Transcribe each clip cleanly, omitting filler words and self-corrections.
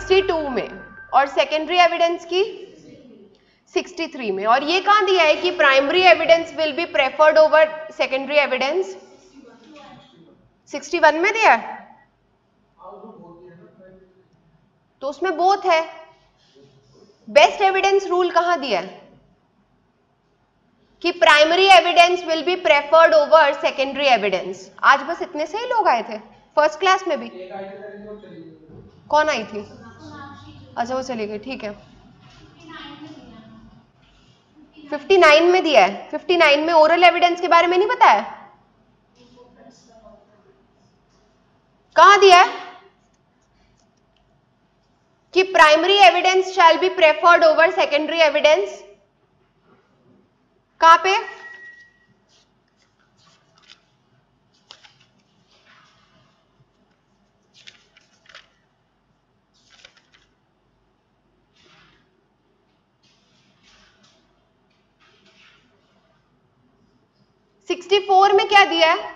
62 में और secondary evidence की 63 में। और ये कहां दिया है कि primary evidence will be preferred over secondary evidence? 61 में दिया है, तो उसमें बोथ है। बेस्ट एविडेंस रूल कहां दिया है कि primary evidence will be preferred over secondary evidence? आज बस इतने से ही लोग आए थे फर्स्ट क्लास में भी। कौन आई थी? अच्छा वो चली गई, ठीक है। 59 में दिया है। 59 में ओरल एविडेंस के बारे में नहीं बताया? कहां दिया है कि primary evidence shall be preferred over secondary evidence? कहां पे? — 64 में क्या दिया है?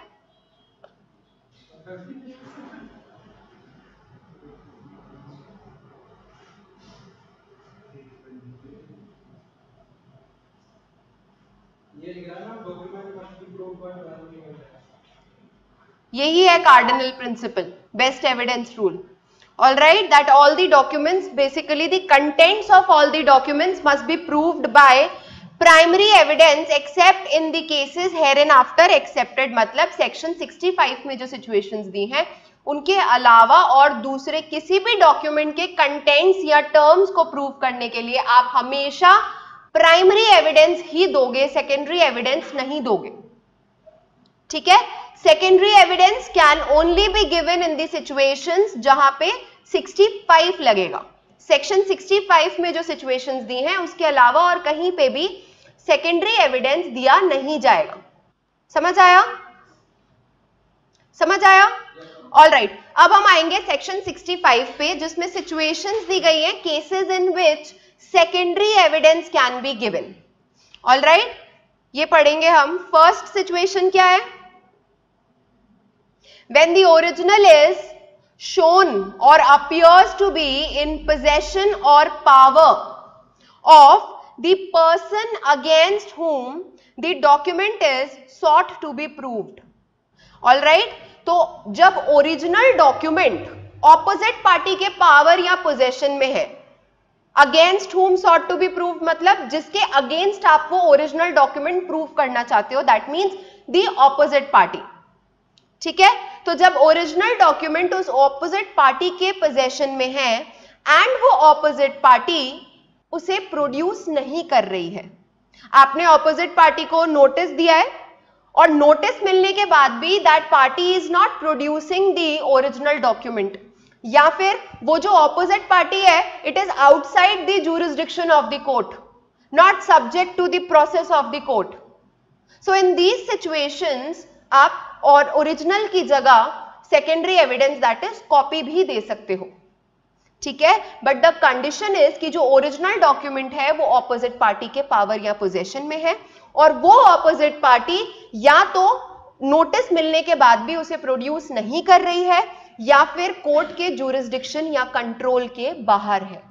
यही है cardinal principle, best evidence rule. All right, that all the documents, basically the contents of all the documents must be proved by primary evidence except in the cases hereinafter accepted. मतलब section 65 में जो situations दी हैं उनके अलावा और दूसरे किसी भी डॉक्यूमेंट के कंटेंट्स या टर्म्स को प्रूव करने के लिए आप हमेशा प्राइमरी एविडेंस ही दोगे, सेकेंडरी एविडेंस नहीं दोगे. ठीक है. Secondary evidence can only be given in the situations जहां पे 65 लगेगा. सेक्शन 65 में जो सिचुएशंस दी हैं उसके अलावा और कहीं पे भी सेकेंडरी एविडेंस दिया नहीं जाएगा. समझ आया? समझ आया? All right. अब हम आएंगे सेक्शन 65 पे जिसमें सिचुएशंस दी गई हैं cases in which secondary evidence can be given. All right, ये पढ़ेंगे हम. फर्स्ट सिचुएशन क्या है? When the original is shown or appears to be in possession or power of the person against whom the document is sought to be proved. All right? तो जब original document opposite party के power या possession में है, against whom sought to be proved मतलब जिसके against आप वो ओरिजिनल डॉक्यूमेंट प्रूव करना चाहते हो, that means the opposite party. ठीक है. तो जब ओरिजिनल डॉक्यूमेंट उस ऑपोजिट पार्टी के पोजेशन में है एंड वो ऑपोजिट पार्टी उसे प्रोड्यूस नहीं कर रही है, आपने ऑपोजिट पार्टी को नोटिस दिया है और नोटिस मिलने के बाद भी that party is not producing the original document, या फिर वो जो ऑपोजिट पार्टी है it is outside the jurisdiction of the court, not subject to the process of the court. So in these situations आप और ओरिजिनल की जगह secondary evidence that is copy भी दे सकते हो. ठीक है. बट द कंडीशन इज कि जो ओरिजिनल डॉक्यूमेंट है वो ऑपोजिट पार्टी के पावर या पोजीशन में है और वो ऑपोजिट पार्टी या तो नोटिस मिलने के बाद भी उसे प्रोड्यूस नहीं कर रही है या फिर कोर्ट के ज्यूरिसडिक्शन या कंट्रोल के बाहर है.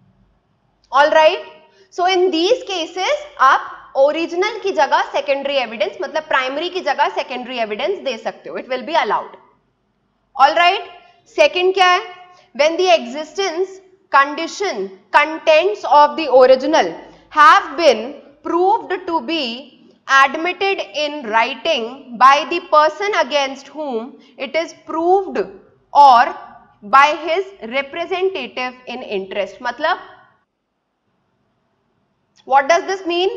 All right. So in these cases आप ओरिजिनल की जगह सेकेंडरी एविडेंस मतलब प्राइमरी की जगह सेकेंडरी एविडेंस दे सकते हो. It will be allowed. All right. Second क्या है? When the existence condition contents of the original have been proved to be admitted in writing by the person against whom it is proved or by his representative in interest. मतलब what does this mean?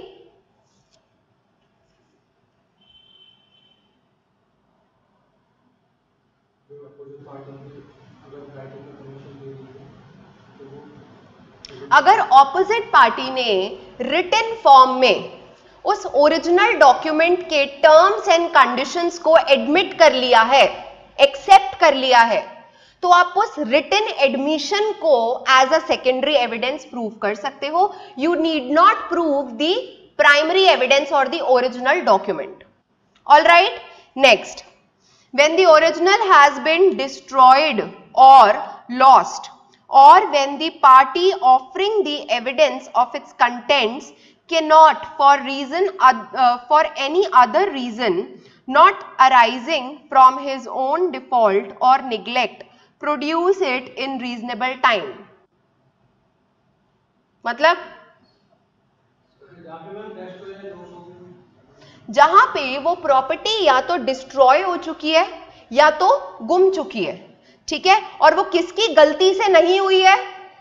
अगर opposite party ने written form में उस original document के terms and conditions को admit कर लिया है, एक्सेप्ट कर लिया है, तो आप उस रिटन एडमिशन को as a secondary evidence prove कर सकते हो. You need not prove the primary evidence और the original document. All right. Next, when the original has been destroyed or lost or when the party offering the evidence of its contents cannot for any other reason not arising from his own default or neglect produce it in reasonable time. मतलब जहां पे वो property या तो destroy हो चुकी है या तो गुम चुकी है, ठीक है, और वो किसकी गलती से नहीं हुई है?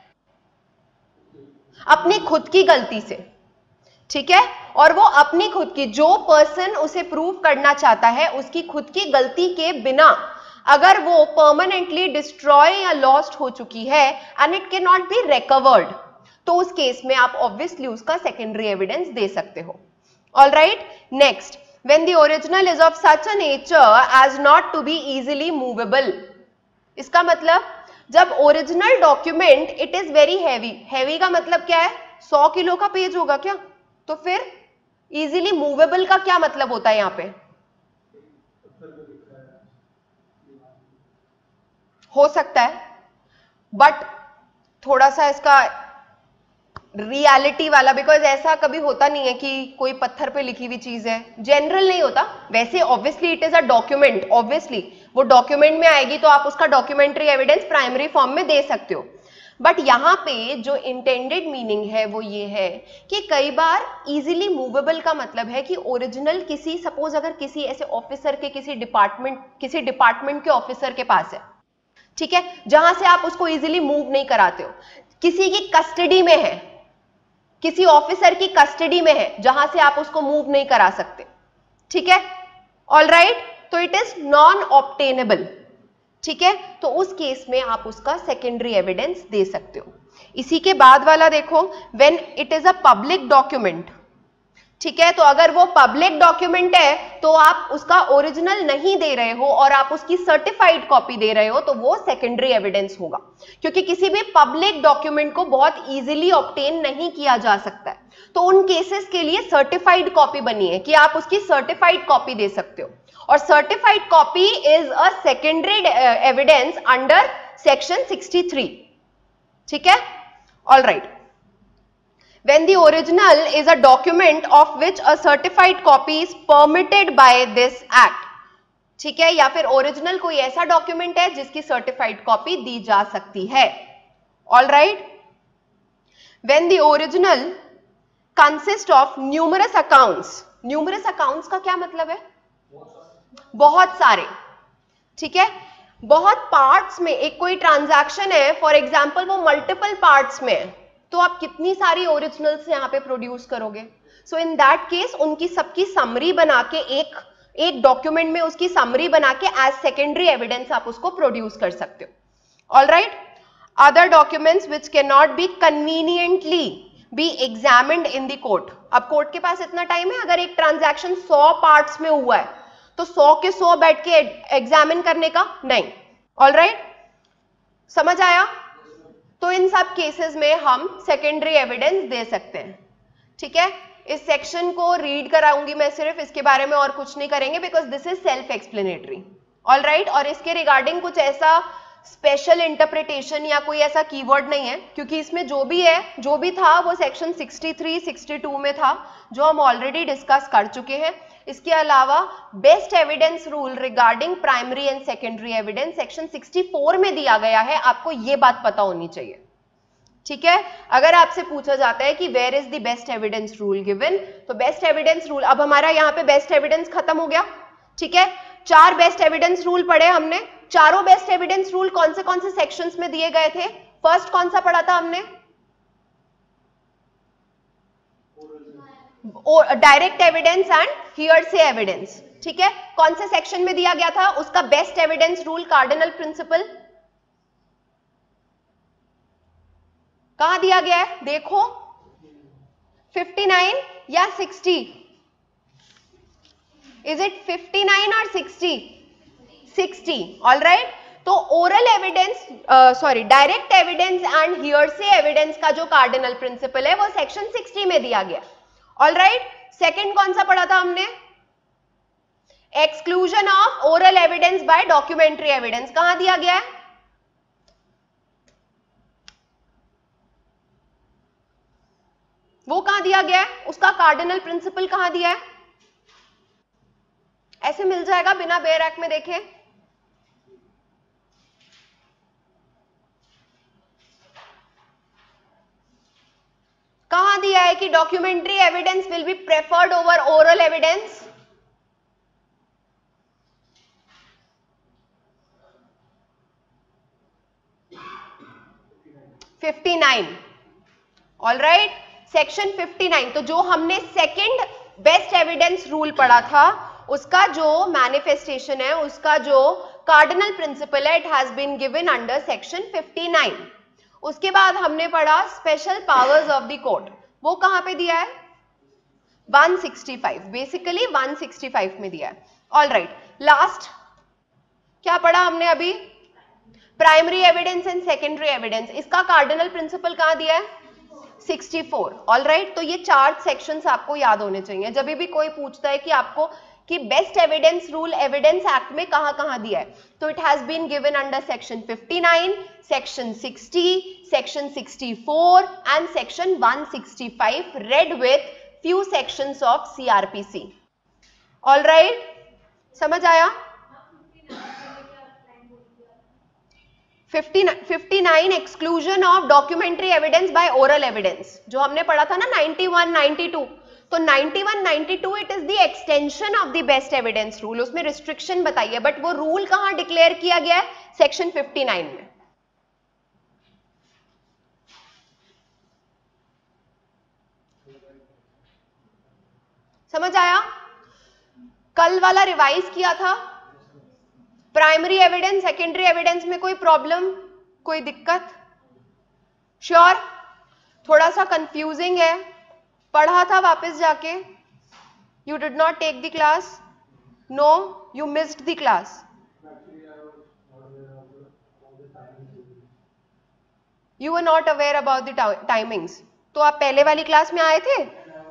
अपनी खुद की गलती से, ठीक है, और वो अपनी खुद की, जो पर्सन उसे प्रूव करना चाहता है उसकी खुद की गलती के बिना अगर वो परमानेंटली डिस्ट्रॉय या लॉस्ट हो चुकी है and it can not be recovered, तो उस केस में आप ऑब्वियसली उसका सेकेंडरी एविडेंस दे सकते हो. All right, next, when the original is of such a nature as not to be easily movable. इसका मतलब जब original document it is very heavy, heavy का मतलब क्या है? 100 किलो का पेज होगा क्या? तो फिर इजीली मूवेबल का क्या मतलब होता है यहां पे? हो सकता है, बट थोड़ा सा इसका रियलिटी वाला, बिकॉज ऐसा कभी होता नहीं है कि कोई पत्थर पे लिखी हुई चीज है, जनरल नहीं होता. वैसे obviously it is a document, obviously वो डॉक्यूमेंट में आएगी तो आप उसका डॉक्यूमेंट्री एविडेंस प्राइमरी फॉर्म में दे सकते हो. बट यहां पे जो इंटेंडेड मीनिंग है वो ये है कि कई बार इजीली मूवेबल का मतलब है कि ओरिजिनल किसी, सपोज अगर किसी ऐसे ऑफिसर के किसी डिपार्टमेंट के ऑफिसर के पास है, ठीक है, जहां से आप उसको इजीली मूव नहीं कराते हो, किसी की कस्टडी में है, किसी ऑफिसर की कस्टडी में है जहां से आप उसको मूव नहीं करा सकते, ठीक है, ऑल राइट, तो इट इज नॉन ऑब्टेनेबल, ठीक है, तो उस केस में आप उसका सेकेंडरी एविडेंस दे सकते हो. इसी के बाद वाला देखो, when it is a public document, ठीक है, तो अगर वो पब्लिक डॉक्यूमेंट है तो आप उसका ओरिजिनल नहीं दे रहे हो और आप उसकी सर्टिफाइड कॉपी दे रहे हो, तो वो सेकेंडरी एविडेंस होगा, क्योंकि किसी भी पब्लिक डॉक्यूमेंट को बहुत इजीली ऑब्टेन नहीं किया जा सकता है. तो उन केसेस के लिए सर्टिफाइड कॉपी बनी है कि आप उसकी सर्टिफाइड कॉपी दे सकते हो, और certified copy is a secondary evidence under section 63, ठीक है, all right. When the original is a document of which a certified copy is permitted by this act, ठीक है, या फिर ओरिजिनल कोई ऐसा डॉक्यूमेंट है जिसकी सर्टिफाइड कॉपी दी जा सकती है. All right, when the original consist of numerous accounts, numerous accounts का क्या मतलब है? बहुत सारे, ठीक है, बहुत पार्ट्स में एक कोई ट्रांजैक्शन है, फॉर एग्जाम्पल वो मल्टीपल पार्ट्स में है, तो आप कितनी सारी ओरिजिनल्स यहां पे प्रोड्यूस करोगे? सो इन दैट केस उनकी सबकी समरी बना के एक डॉक्यूमेंट में उसकी समरी बना के एज सेकेंडरी एविडेंस आप उसको प्रोड्यूस कर सकते हो. All right, other documents which can not be conveniently be examined in the court. अब कोर्ट के पास इतना टाइम है? अगर एक ट्रांजैक्शन 100 पार्ट्स में हुआ है तो 100 के 100 बैठ के एग्जामिन करने का नहीं. ऑल राइट, समझ आया? तो इन सब केसेस में हम सेकेंडरी एविडेंस दे सकते हैं, ठीक है. इस सेक्शन को रीड कराऊंगी मैं सिर्फ, इसके बारे में और कुछ नहीं करेंगे, because this is self explanatory. All right, और इसके रिगार्डिंग कुछ ऐसा स्पेशल इंटरप्रिटेशन या कोई ऐसा कीवर्ड नहीं है, क्योंकि इसमें जो भी है, जो भी था वो सेक्शन 63, 62 में था, जो हम ऑलरेडी डिस्कस कर चुके हैं. इसके अलावा best evidence rule regarding primary and secondary evidence section 64 में दिया गया है, आपको ये बात पता होनी चाहिए, ठीक है. अगर आपसे पूछा जाता है कि where is the best evidence rule given, तो बेस्ट एविडेंस रूल, अब हमारा यहाँ पे बेस्ट एविडेंस खत्म हो गया, ठीक है. 4 बेस्ट एविडेंस रूल पढ़े हमने. चारों बेस्ट एविडेंस रूल कौन से सेक्शंस में दिए गए थे? फर्स्ट कौन सा पढ़ा था हमने? Direct evidence and hearsay evidence, ठीक है. कौन से सेक्शन में दिया गया था उसका best evidence rule, cardinal principle? कहां दिया गया है? देखो, 59 या 60? इज इट 59 और 60? 60. ऑल राइट, तो oral evidence, sorry, direct evidence and hearsay evidence का जो कार्डिनल प्रिंसिपल है वो सेक्शन 60 में दिया गया. ऑल राइट, सेकेंड कौन सा पढ़ा था हमने? Exclusion of oral evidence by documentary evidence. कहां दिया गया है? वो कहां दिया गया है, उसका कार्डिनल प्रिंसिपल कहां दिया है, ऐसे मिल जाएगा बिना बेयर एक्ट में देखे। कहां दिया है कि documentary evidence will be preferred over oral evidence? All right, section 59। तो जो हमने सेकंड बेस्ट एविडेंस रूल पढ़ा था उसका जो मैनिफेस्टेशन है, उसका जो कार्डिनल प्रिंसिपल है, it has been given under section 59। उसके बाद हमने पढ़ा special powers of the court, वो कहां पे दिया है, 165, बेसिकली 165 में दिया है। ऑल राइट, लास्ट क्या पढ़ा हमने अभी, primary evidence and secondary evidence, इसका कार्डिनल प्रिंसिपल कहां दिया है, 64। ऑल राइट, तो ये 4 सेक्शंस आपको याद होने चाहिए जब भी कोई पूछता है कि आपको कि best evidence rule evidence act में कहां कहां दिया है, तो it has been given under section 59, section 60, section 64 and section 165 read with few sections of CRPC. All right, समझ आया? 59 exclusion of documentary evidence by oral evidence, जो हमने पढ़ा था ना 91, 92, तो 91, 92 it is the extension of the best evidence rule, उसमें restriction बताइए, बट वो रूल कहां डिक्लेयर किया गया है, सेक्शन 59 में। समझ आया? कल वाला रिवाइज किया था, प्राइमरी एविडेंस सेकेंडरी एविडेंस में कोई प्रॉब्लम, कोई दिक्कत? श्योर? थोड़ा सा कंफ्यूजिंग है, पढ़ा था वापस जाके, you did not take the class, no you missed the class, you were not aware about the timings, तो आप पहले वाली क्लास में आए थे?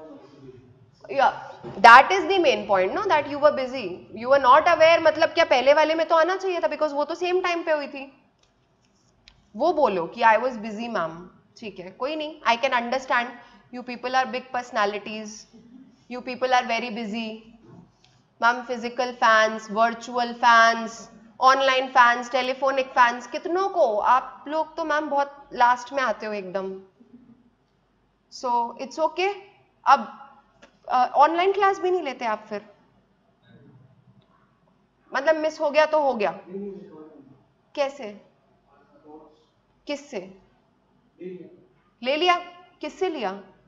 That is the main point no, that you were busy, you were not aware, मतलब क्या पहले वाले में तो आना चाहिए था, बिकॉज वो तो सेम टाइम पे हुई थी। वो बोलो कि आई वॉज बिजी मैम, ठीक है, कोई नहीं, I can understand, you people are big personalities, you people are very busy ma'am, physical fans, virtual fans, online fans, telephonic fans, कितनों को, आप लोग तो मैम बहुत लास्ट में आते हो एकदम, सो इट्स ओके। अब ऑनलाइन क्लास भी नहीं लेते आप फिर, मतलब मिस हो गया तो हो गया, कैसे, किससे ले लिया, किससे लिया,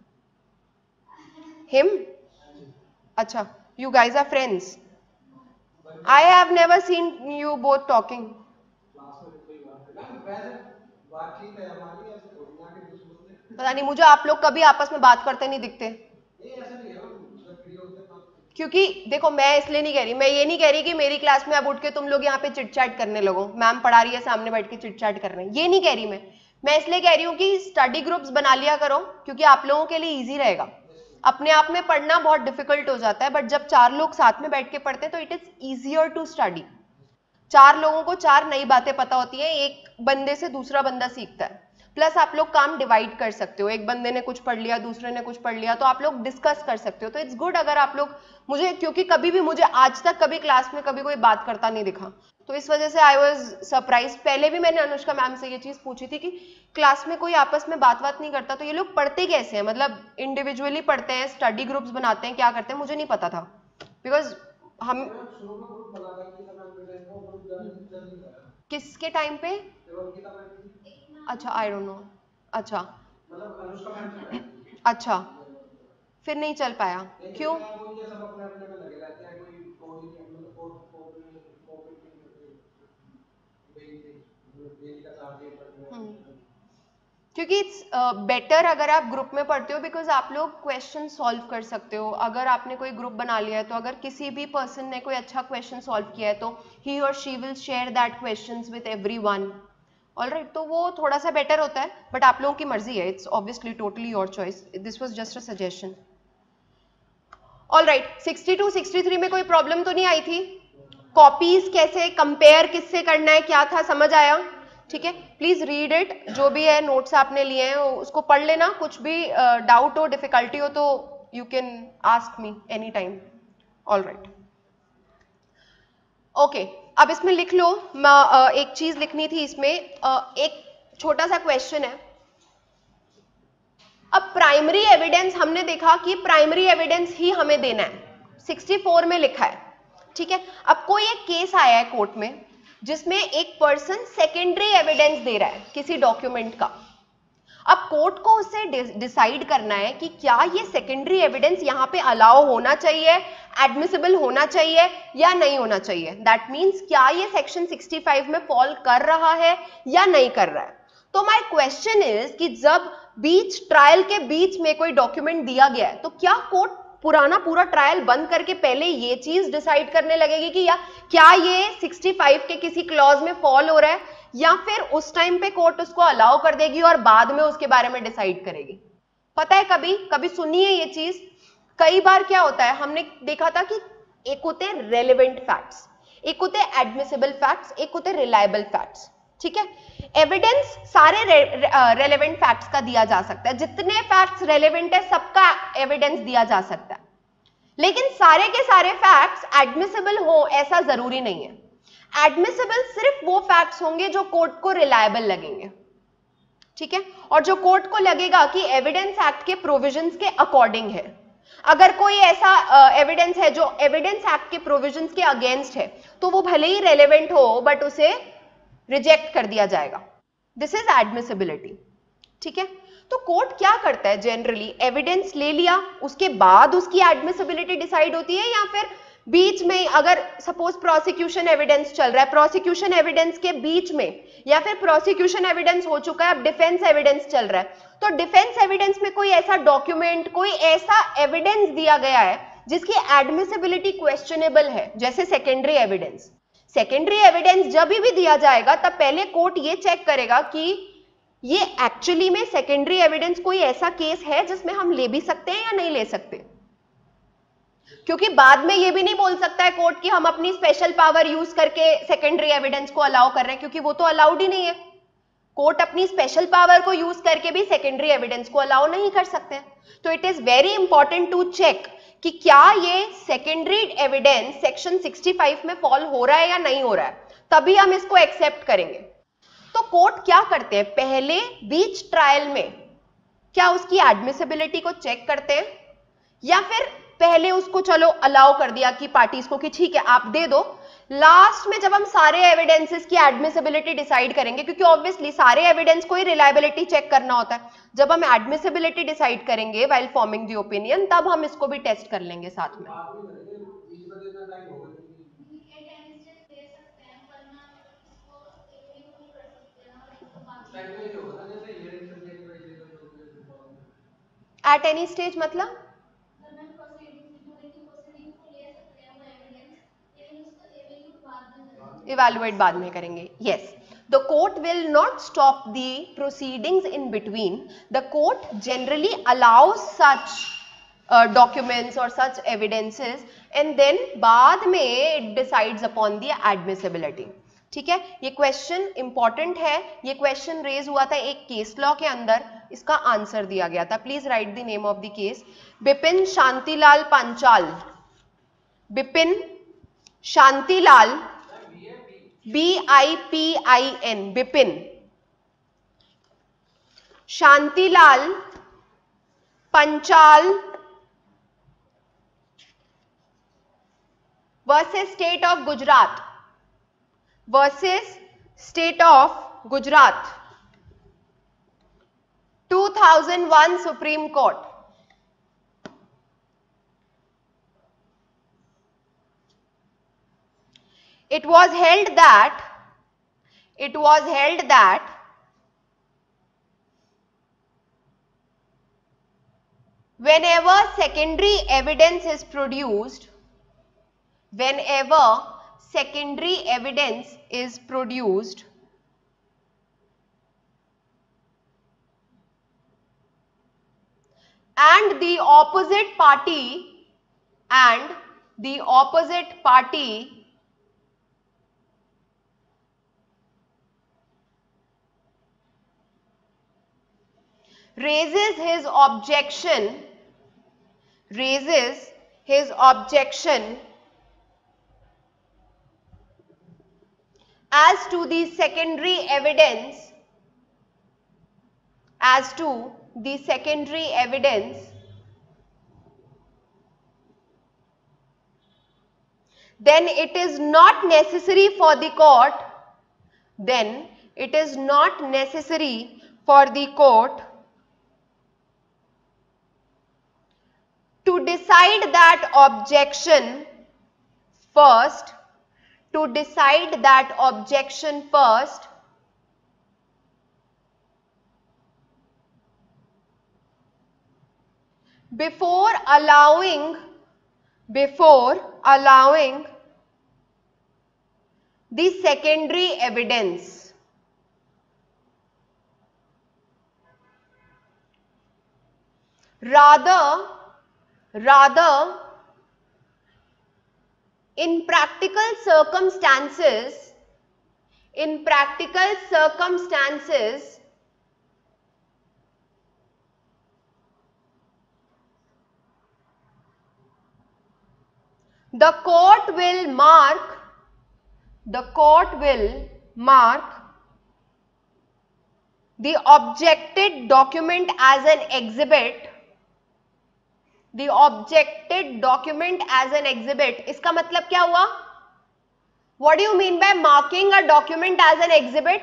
हिम, अच्छा, you guys are friends, I have never seen you both talking, पता नहीं, मुझे आप लोग कभी आपस में बात करते नहीं दिखते, क्योंकि देखो मैं इसलिए नहीं कह रही, मैं ये नहीं कह रही कि मेरी क्लास में अब उठ के तुम लोग यहाँ पे चिटचैट करने लगो, मैम पढ़ा रही है सामने बैठ के चिटचैट कर रहे हैं, ये नहीं कह रही मैं इसलिए कह रही हूँ कि स्टडी ग्रुप्स बना लिया करो, क्योंकि आप लोगों के लिए इजी रहेगा। अपने आप में पढ़ना बहुत डिफिकल्ट हो जाता है, बट जब 4 लोग साथ में बैठ के पढ़ते हैं तो it is easier to study. 4 लोगों को 4 नई बातें पता होती है, एक बंदे से दूसरा बंदा सीखता है, प्लस आप लोग काम डिवाइड कर सकते हो, एक बंदे ने कुछ पढ़ लिया, दूसरे ने कुछ पढ़ लिया, तो आप लोग डिस्कस कर सकते हो, तो इट्स गुड अगर आप लोग, मुझे क्योंकि कभी भी, मुझे आज तक कभी क्लास में कभी कोई बात करता नहीं दिखा, तो इस वजह से आई वॉज सरप्राइज। पहले भी मैंने अनुष्का मैम से ये चीज पूछी थी कि क्लास में कोई आपस में बात नहीं करता, तो ये लोग पढ़ते कैसे हैं, मतलब इंडिविजुअली पढ़ते हैं, स्टडी ग्रुप्स बनाते हैं, क्या करते हैं, मुझे नहीं पता था, बिकॉज हम किसके टाइम पे, अच्छा आई डोंट नो, अच्छा अच्छा, फिर नहीं चल पाया, क्यों? क्योंकि इट्स बेटर अगर आप ग्रुप में पढ़ते हो, बिकॉज आप लोग क्वेश्चन सॉल्व कर सकते हो। अगर आपने कोई ग्रुप बना लिया है तो अगर किसी भी पर्सन ने कोई अच्छा क्वेश्चन सॉल्व किया है तो ही और she will share that questions with everyone, all right, तो वो थोड़ा सा बेटर होता है, बट आप लोगों की मर्जी है, it's obviously totally your choice, this was just a suggestion. All right, 62, 63 में कोई प्रॉब्लम तो नहीं आई थी? कॉपीज कैसे कंपेयर किससे करना है, क्या था, समझ आया? ठीक है, प्लीज रीड इट, जो भी है नोट्स आपने लिए हैं उसको पढ़ लेना, कुछ भी डाउट हो डिफिकल्टी हो तो you can ask me any time. All right, okay, अब इसमें लिख लो, एक चीज लिखनी थी इसमें, एक छोटा सा क्वेश्चन है। अब प्राइमरी एविडेंस हमने देखा कि प्राइमरी एविडेंस ही हमें देना है, 64 में लिखा है, ठीक है। अब कोई एक केस आया है कोर्ट में जिसमें एक पर्सन सेकेंडरी एविडेंस दे रहा है किसी डॉक्यूमेंट का। अब कोर्ट को उससे डिसाइड करना है कि क्या ये सेकेंडरी एविडेंस यहाँ पे अलाउ होना चाहिए, एडमिसिबल होना चाहिए या नहीं होना चाहिए। दैट मीन्स क्या ये सेक्शन 65 में फॉल कर रहा है या नहीं कर रहा है। तो माय क्वेश्चन इज कि जब बीच ट्रायल के बीच में कोई डॉक्यूमेंट दिया गया है तो क्या कोर्ट पुराना पूरा ट्रायल बंद करके पहले ये चीज डिसाइड करने लगेगी कि या क्या ये 65 के किसी क्लॉज में फॉल हो रहा है, या फिर उस टाइम पे कोर्ट उसको अलाउ कर देगी और बाद में उसके बारे में डिसाइड करेगी। पता है, कभी कभी सुनिए ये चीज, कई बार क्या होता है, हमने देखा था कि एक होते हैं रेलेवेंट फैक्ट्स, एक होते हैं एडमिसिबल फैक्ट्स, एक होते हैं रिलायबल फैक्ट्स, ठीक है। एविडेंस सारे रेलेवेंट फैक्ट्स का दिया जा सकता है, जितने फैक्ट्स रेलेवेंट है सबका एविडेंस दिया जा सकता है, लेकिन सारे के सारे फैक्ट्स एडमिसिबल हो ऐसा जरूरी नहीं है। एडमिसिबल सिर्फ वो फैक्ट्स होंगे जो कोर्ट को रिलायबल लगेंगे, ठीक है, और जो कोर्ट को लगेगा कि एविडेंस एक्ट के प्रोविजंस के अकॉर्डिंग है। अगर कोई ऐसा एविडेंस है जो एविडेंस एक्ट के प्रोविजंस के अगेंस्ट है तो वो भले ही रेलेवेंट हो बट उसे रिजेक्ट कर दिया जाएगा। दिस इज एडमिसिबिलिटी, ठीक है। तो कोर्ट क्या करता है जनरली, एविडेंस ले लिया उसके बाद उसकी एडमिसिबिलिटी डिसाइड होती है, या फिर बीच में अगर सपोज प्रोसिक्यूशन एविडेंस चल रहा है, प्रोसिक्यूशन एविडेंस के बीच में, या फिर प्रोसिक्यूशन एविडेंस हो चुका है अब डिफेंस एविडेंस चल रहा है, तो डिफेंस एविडेंस में कोई ऐसा डॉक्यूमेंट, कोई ऐसा एविडेंस दिया गया है जिसकी एडमिसिबिलिटी क्वेश्चनेबल है, जैसे सेकेंडरी एविडेंस। सेकेंडरी एविडेंस जब भी दिया जाएगा तब पहले कोर्ट ये चेक करेगा कि ये एक्चुअली में सेकेंडरी एविडेंस कोई ऐसा केस है जिसमें हम ले भी सकते हैं या नहीं ले सकते, क्योंकि बाद में ये भी नहीं बोल सकता है कोर्ट कि हम अपनी स्पेशल पावर यूज करके सेकेंडरी एविडेंस को अलाउ कर रहे हैं, क्योंकि वो तो अलाउड ही नहीं है। कोर्ट अपनी स्पेशल पावर को यूज करके भी सेकेंडरी एविडेंस को अलाउ नहीं कर सकते। तो it is very important to check कि क्या ये सेकेंडरी एविडेंस सेक्शन 65 में फॉल हो रहा है या नहीं हो रहा है, तभी हम इसको एक्सेप्ट करेंगे। तो कोर्ट क्या करते हैं, पहले बीच ट्रायल में क्या उसकी एडमिसिबिलिटी को चेक करते हैं, या फिर पहले उसको चलो अलाउ कर दिया कि पार्टीज को कि ठीक है आप दे दो, लास्ट में जब हम सारे एविडेंसेस की एडमिसिबिलिटी डिसाइड करेंगे, क्योंकि ऑब्वियसली सारे एविडेंस को ही रिलायबिलिटी चेक करना होता है, जब हम एडमिसिबिलिटी डिसाइड करेंगे व्हाइल फॉर्मिंग द ओपिनियन तब हम इसको भी टेस्ट कर लेंगे साथ में। एट एनी स्टेज मतलब इवैल्यूएट बाद में करेंगे, yes. The court will not stop the proceedings in between. The court generally allows such documents or such evidences and then बाद में it decides upon the admissibility. ठीक है, ये क्वेश्चन इंपॉर्टेंट है, ये क्वेश्चन रेज हुआ था एक केस लॉ के अंदर, इसका आंसर दिया गया था। Please write the name of the case, Bipin Shantilal Panchal, Bipin Shantilal, BIPIN, Bipin Shantilal Panchal versus state of Gujarat, versus state of Gujarat, 2001 supreme court. It was held that whenever secondary evidence is produced, and the opposite party raises his objection as to the secondary evidence then it is not necessary for the court to decide that objection first before allowing the secondary evidence. Rather, in practical circumstances, the court will mark the objected document as an exhibit. इसका मतलब क्या हुआ? What do you mean by marking a document as an exhibit?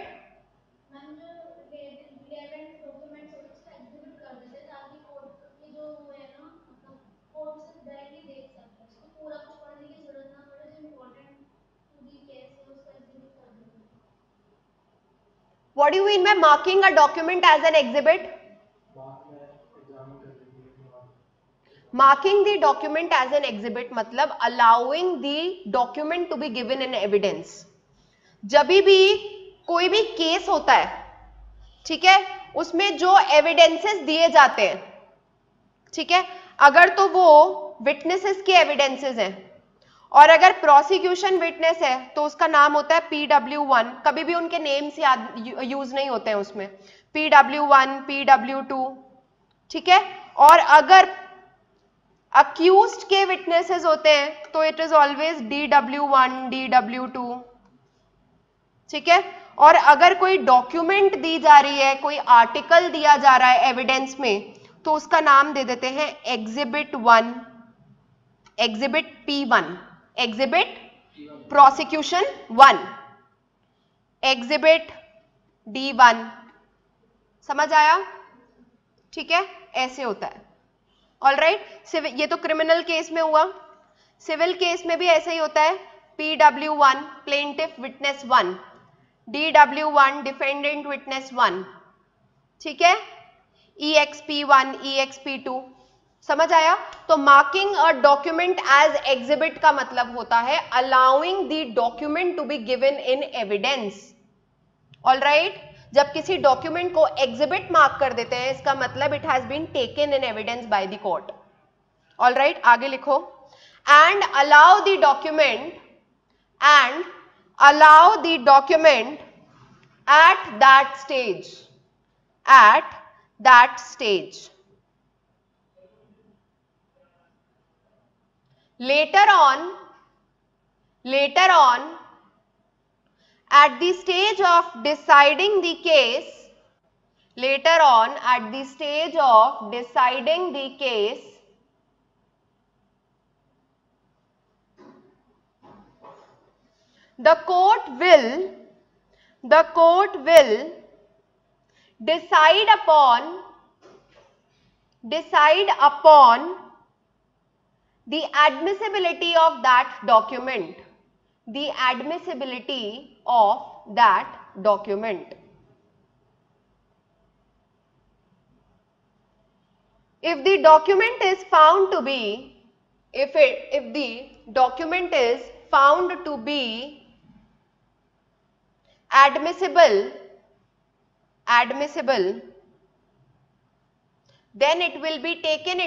What do you mean by marking a document as an exhibit? Marking the document as an exhibit मतलब allowing the document to be given in evidence. जब भी कोई भी case होता है, ठीक है, उसमें जो एविडेंसेस दिए जाते हैं, ठीक है, अगर तो वो विटनेसेस के एविडेंसेस हैं और अगर प्रोसिक्यूशन विटनेस है तो उसका नाम होता है PW1. कभी भी उनके नेम्स यूज नहीं होते हैं उसमें. PW1, PW2, ठीक है. और अगर अक्यूज्ड के विटनेसेस होते हैं तो it is always DW1, DW2, ठीक है. और अगर कोई डॉक्यूमेंट दी जा रही है, कोई आर्टिकल दिया जा रहा है एविडेंस में, तो उसका नाम दे देते हैं exhibit 1, exhibit P1, exhibit prosecution 1, exhibit D1. समझ आया? ठीक है, ऐसे होता है. ऑलराइट. ये तो क्रिमिनल केस में हुआ. सिविल केस में भी ऐसे ही होता है. PW1 plaintiff witness 1, DW1 defendant witness 1, ठीक है. EXP1, EXP2. समझ आया? तो marking a document as exhibit का मतलब होता है allowing the document to be given in evidence. All right. जब किसी डॉक्यूमेंट को एग्जिबिट मार्क कर देते हैं, इसका मतलब it has been taken in evidence by the court. All right, आगे लिखो. And allow the document at that stage. Later on, at the stage of deciding the case, the court will decide upon the admissibility of that document. If the document is found to be, if the document is found to be admissible, then it will be taken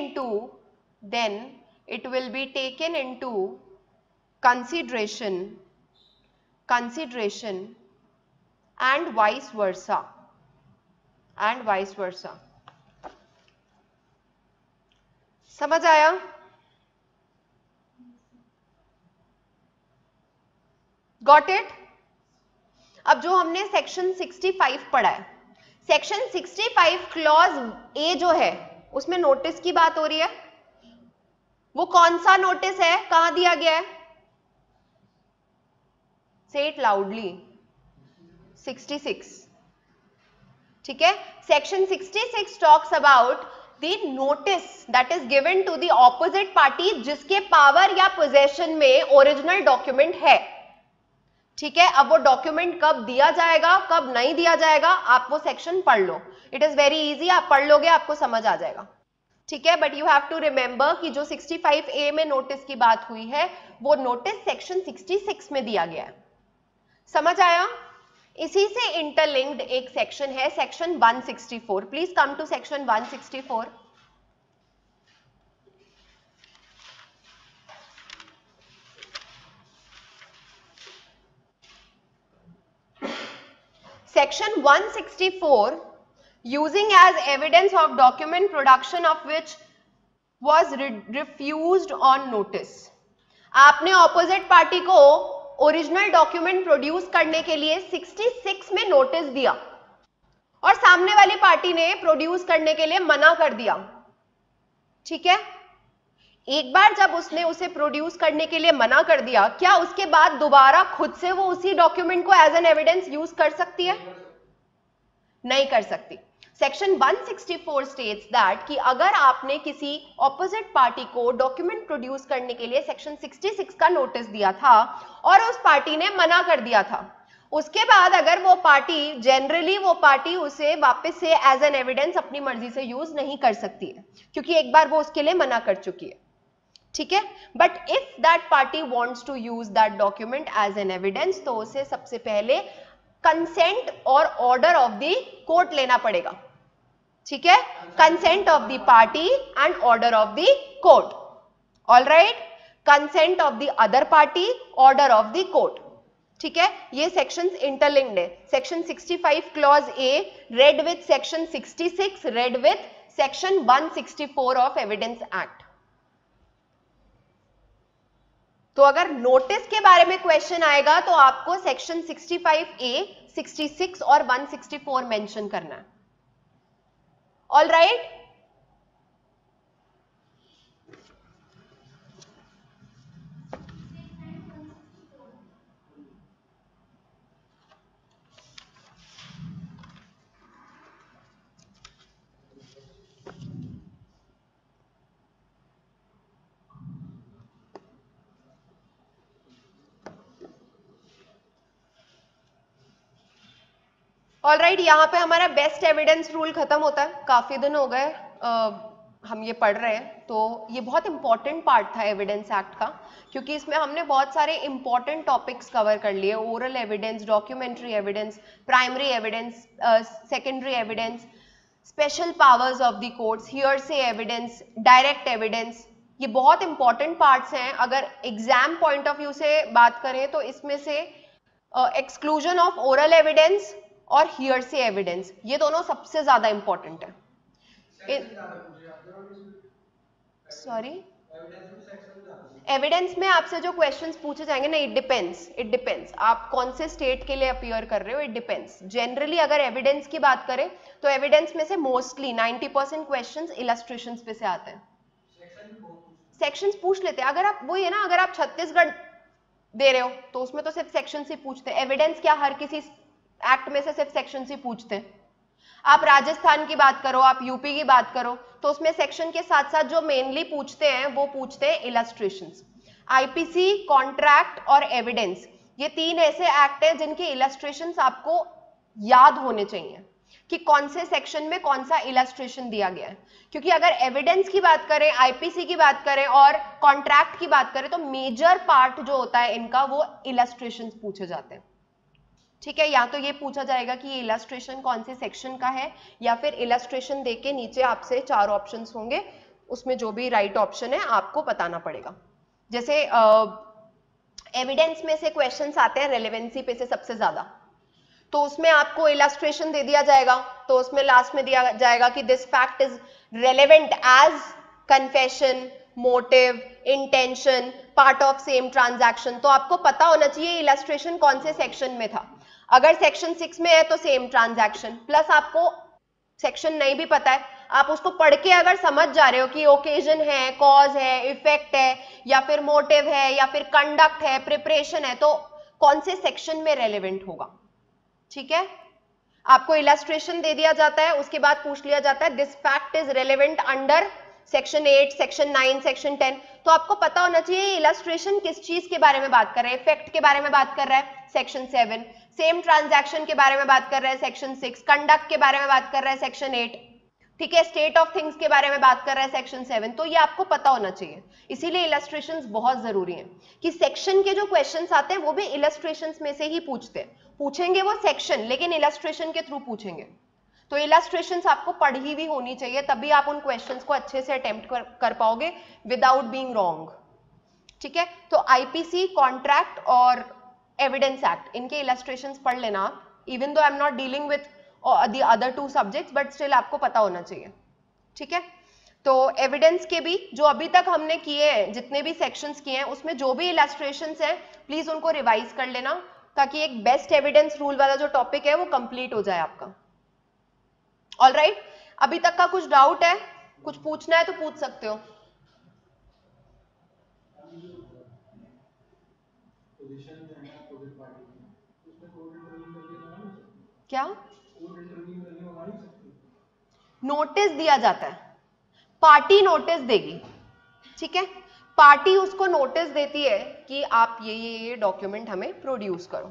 into consideration and vice versa. समझ आया? Got it? अब जो हमने section 65 पढ़ा है, section 65 clause ए जो है उसमें नोटिस की बात हो रही है। वो कौन सा नोटिस है, कहां दिया गया है? से इट लाउडली। 66, ठीक है। Section 66 talks about the notice that is given to the opposite party जिसके पावर या पोजेशन में ओरिजिनल डॉक्यूमेंट है, ठीक है। अब वो डॉक्यूमेंट कब दिया जाएगा, कब नहीं दिया जाएगा, आप वो सेक्शन पढ़ लो। इट इज वेरी इजी, आप पढ़ लोगे आपको समझ आ जाएगा, ठीक है। But you have to remember कि जो 65A में नोटिस की बात हुई है वो नोटिस सेक्शन 66 में दिया गया है। समझ आया? इसी से इंटरलिंक्ड एक सेक्शन है section 164। Please come to section 164। Section 164, using as evidence of document production of which was refused on notice। आपने ऑपोजिट पार्टी को ओरिजिनल डॉक्यूमेंट प्रोड्यूस करने के लिए 66 में नोटिस दिया और सामने वाली पार्टी ने प्रोड्यूस करने के लिए मना कर दिया, ठीक है। एक बार जब उसने उसे प्रोड्यूस करने के लिए मना कर दिया, क्या उसके बाद दोबारा खुद से वो उसी डॉक्यूमेंट को एज एन एविडेंस यूज कर सकती है? नहीं कर सकती। सेक्शन 164 स्टेट्स दैट कि अगर आपने किसी ऑपोजिट पार्टी को डॉक्यूमेंट प्रोड्यूस करने के लिए सेक्शन 66 का नोटिस दिया था और उस पार्टी ने मना कर दिया था, उसके बाद अगर वो पार्टी जनरली वो पार्टी उसे वापस से एज एन एविडेंस अपनी मर्जी से यूज नहीं कर सकती है, क्योंकि एक बार वो उसके लिए मना कर चुकी है, ठीक है। But if that party wants to use that document as an evidence, तो उसे सबसे पहले कंसेंट और ऑर्डर ऑफ द कोर्ट लेना पड़ेगा, ठीक है। Consent of the party and order of the court. All right, consent of the other party, order of the court, ठीक है। ये सेक्शंस इंटरलिंक्ड है। Section 65 clause A read with section 66 read with section 164 of evidence act. तो अगर notice के बारे में question आएगा तो आपको सेक्शन 65A, 66 और 164 मेंशन करना है। ऑल राइट, ऑलराइट, यहाँ पे हमारा बेस्ट एविडेंस रूल खत्म होता है। काफी दिन हो गए हम ये पढ़ रहे हैं, तो ये बहुत इंपॉर्टेंट पार्ट था एविडेंस एक्ट का, क्योंकि इसमें हमने बहुत सारे इंपॉर्टेंट टॉपिक्स कवर कर लिए। Oral evidence, documentary evidence, primary evidence, secondary evidence, special powers of the courts, hearsay evidence, direct evidence. ये बहुत इंपॉर्टेंट पार्ट्स हैं। अगर एग्जाम पॉइंट ऑफ व्यू से बात करें तो इसमें से एक्सक्लूजन ऑफ ओरल एविडेंस और हियरसे एविडेंस, ये दोनों सबसे ज्यादा इंपॉर्टेंट है। सॉरी, एविडेंस में आपसे जो क्वेश्चंस पूछे जाएंगे ना, इट डिपेंड्स आप कौन से स्टेट के लिए अपीयर कर रहे हो, इट डिपेंड्स। जनरली अगर एविडेंस की बात करें तो एविडेंस में से मोस्टली 90% क्वेश्चंस इलस्ट्रेशंस पे से आते हैं। सेक्शंस पूछ लेते हैं। अगर आप वही है ना, अगर आप छत्तीसगढ़ दे रहे हो तो उसमें तो सिर्फ सेक्शंस ही पूछते हैं। एविडेंस क्या हर किसी एक्ट में से सिर्फ सेक्शंस ही पूछते हैं। आप राजस्थान की बात करो, आप यूपी की बात करो, तो उसमें सेक्शन के साथ साथ जो मेनली पूछते हैं वो पूछते हैं इलस्ट्रेशंस। आईपीसी, कॉन्ट्रैक्ट और एविडेंस, ये तीन ऐसे एक्ट हैं जिनके इलस्ट्रेशंस आपको याद होने चाहिए कि कौन से सेक्शन में कौन सा इलस्ट्रेशन दिया गया है। क्योंकि अगर एविडेंस की बात करें, आईपीसी की बात करें और कॉन्ट्रैक्ट की बात करें तो मेजर पार्ट जो होता है इनका वो इलस्ट्रेशंस पूछे जाते हैं, ठीक है। या तो ये पूछा जाएगा कि ये इलस्ट्रेशन कौन से सेक्शन का है, या फिर इलस्ट्रेशन देके नीचे आपसे 4 ऑप्शंस होंगे, उसमें जो भी राइट ऑप्शन है आपको बताना पड़ेगा। जैसे एविडेंस में से क्वेश्चंस आते हैं रेलेवेंसी पे से सबसे ज्यादा, तो उसमें आपको इलस्ट्रेशन दे दिया जाएगा, तो उसमें लास्ट में दिया जाएगा कि this fact is relevant as confession, motive, intention, part of same transaction. तो आपको पता होना चाहिए इलस्ट्रेशन कौन से सेक्शन में था। अगर सेक्शन 6 में है तो सेम ट्रांजैक्शन, प्लस आपको सेक्शन नहीं भी पता है, आप उसको पढ़ के अगर समझ जा रहे हो कि ओकेजन है, कॉज है, इफेक्ट है, या फिर मोटिव है, या फिर कंडक्ट है, प्रिपरेशन है, तो कौन से सेक्शन में रेलेवेंट होगा। ठीक है, आपको इलस्ट्रेशन दे दिया जाता है, उसके बाद पूछ लिया जाता है this fact is relevant under section 8, section 9, section 10। तो आपको पता होना चाहिए इलस्ट्रेशन किस चीज के बारे में बात कर रहा है। इफेक्ट के बारे में बात कर रहा है सेक्शन 7, सेम ट्रांजैक्शन के बारे में बात कर रहा है सेक्शन 6, कंडक्ट के बारे में बात कर रहा है सेक्शन 8, ठीक है, स्टेट ऑफ थिंग्स के बारे में बात कर रहा है सेक्शन 7। तो ये आपको पता होना चाहिए, इसीलिए इलस्ट्रेशंस बहुत जरूरी हैं कि सेक्शन के जो क्वेश्चंस आते हैं वो भी इलस्ट्रेशंस में से ही पूछेंगे वो सेक्शन, लेकिन इलस्ट्रेशन के थ्रू पूछेंगे। तो इलस्ट्रेशंस आपको पढ़ी भी होनी चाहिए, तभी आप उन क्वेश्चंस को अच्छे से अटेम्प्ट कर पाओगे विदाउट बीइंग रॉन्ग। ठीक है, तो आईपीसी, कॉन्ट्रैक्ट और एविडेंस एक्ट, इनके इलस्ट्रेशंस पढ़ लेना आप। Even though I am not dealing with the other 2 subjects, but still आपको पता होना चाहिए। ठीक है, तो एविडेंस के भी जो अभी तक हमने किए हैं, जितने भी सेक्शंस किए हैं, उसमें जो भी इलस्ट्रेशंस हैं प्लीज उनको रिवाइज कर लेना, ताकि एक बेस्ट एविडेंस रूल वाला जो टॉपिक है वो कंप्लीट हो जाए आपका। ऑल राइट, अभी तक का कुछ डाउट है, कुछ पूछना है तो पूछ सकते हो। क्या नोटिस दिया जाता है, पार्टी नोटिस देगी। ठीक है, पार्टी उसको नोटिस देती है कि आप ये डॉक्यूमेंट हमें प्रोड्यूस करो।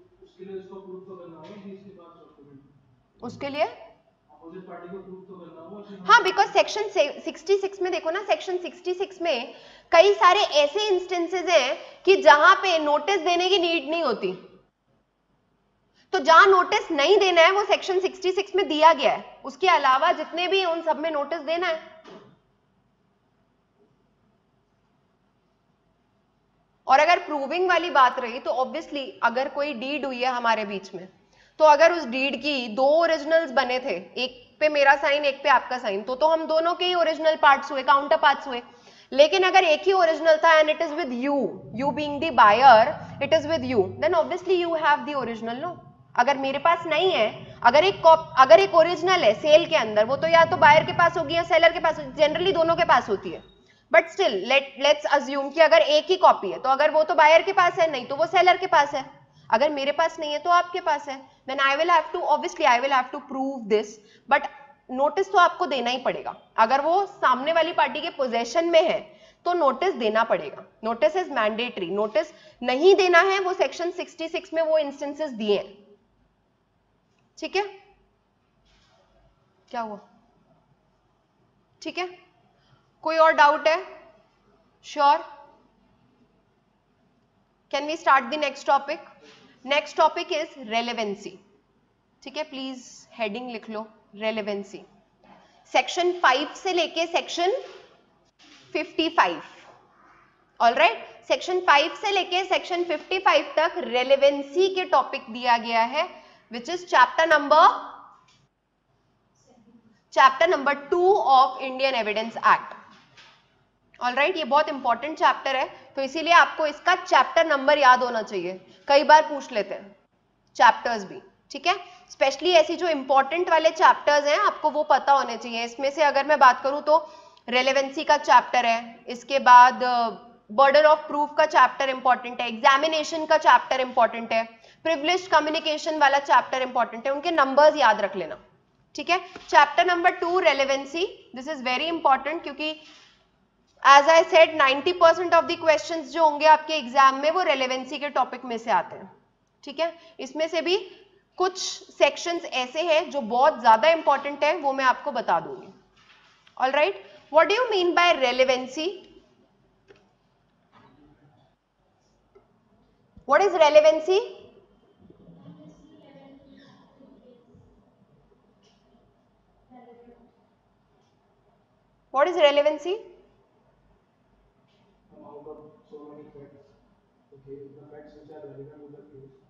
उसके लिए हाँ, बिकॉज सेक्शन 66 में देखो ना, सेक्शन 66 में कई सारे ऐसे इंस्टेंसेस हैं कि जहां पे नोटिस देने की नीड नहीं होती। तो जहां नोटिस नहीं देना है वो सेक्शन 66 में दिया गया है, उसके अलावा जितने भी उन सब में नोटिस देना है। और अगर प्रूविंग वाली बात रही तो ऑब्वियसली अगर कोई डीड हुई है हमारे बीच में, तो अगर उस डीड की 2 ओरिजिनल्स बने थे, एक पे मेरा साइन एक पे आपका साइन, तो हम दोनों के ही ओरिजिनल पार्ट्स हुए, काउंटर पार्ट्स हुए। लेकिन अगर एक ही ओरिजिनल था and it is with you being the buyer, it is with you, then obviously you have the original. No, अगर मेरे पास नहीं है, अगर एक ओरिजिनल है सेल के अंदर, वो तो या तो बायर के पास होगी या सेलर के पास, जनरली दोनों के पास होती है। बट स्टिल लेट्स अज्यूम कि अगर एक ही कॉपी है, तो अगर वो तो बायर के पास है, नहीं तो वो सेलर के पास है। अगर मेरे पास नहीं है तो आपके पास है, then I will have to prove this, but notice तो आपको देना ही पड़ेगा। अगर वो सामने वाली पार्टी के पोजेशन में है तो नोटिस देना पड़ेगा, नोटिस इज मैंडेटरी। नोटिस नहीं देना है, वो सेक्शन 66 में वो इंस्टेंसेस दिए हैं। ठीक है, क्या हुआ? ठीक है, कोई और डाउट है? Sure, can we start the next topic? Next topic is relevancy. ठीक है, प्लीज हेडिंग लिख लो, रेलेवेंसी। सेक्शन 5 से लेके सेक्शन 55, ऑलराइट, सेक्शन 5 से लेके सेक्शन 55 तक रेलेवेंसी के टॉपिक दिया गया है, which is chapter number 2 of Indian evidence act. Alright, ये बहुत इंपॉर्टेंट चैप्टर है, तो इसीलिए आपको इसका चैप्टर नंबर याद होना चाहिए। कई बार पूछ लेते हैं चैप्टर्स भी, ठीक है, स्पेशली ऐसी जो इंपॉर्टेंट वाले चैप्टर्स हैं आपको वो पता होने चाहिए। इसमें से अगर मैं बात करूं तो रेलेवेंसी का चैप्टर है, इसके बाद बर्डन ऑफ प्रूफ का चैप्टर इंपॉर्टेंट है, एग्जामिनेशन का चैप्टर इंपॉर्टेंट है, प्रिविलेज्ड कम्युनिकेशन वाला चैप्टर इंपॉर्टेंट है, उनके नंबर्स याद रख लेना। ठीक है, chapter number 2 relevancy, this is very important, क्योंकि as I said 90% of the questions जो होंगे आपके एग्जाम में वो रेलेवेंसी के टॉपिक में से आते हैं। ठीक है, इसमें से भी कुछ सेक्शंस ऐसे हैं जो बहुत ज्यादा इंपॉर्टेंट है, वो मैं आपको बता दूंगी। All right, what do you mean by relevancy? What is relevancy? What is relevancy?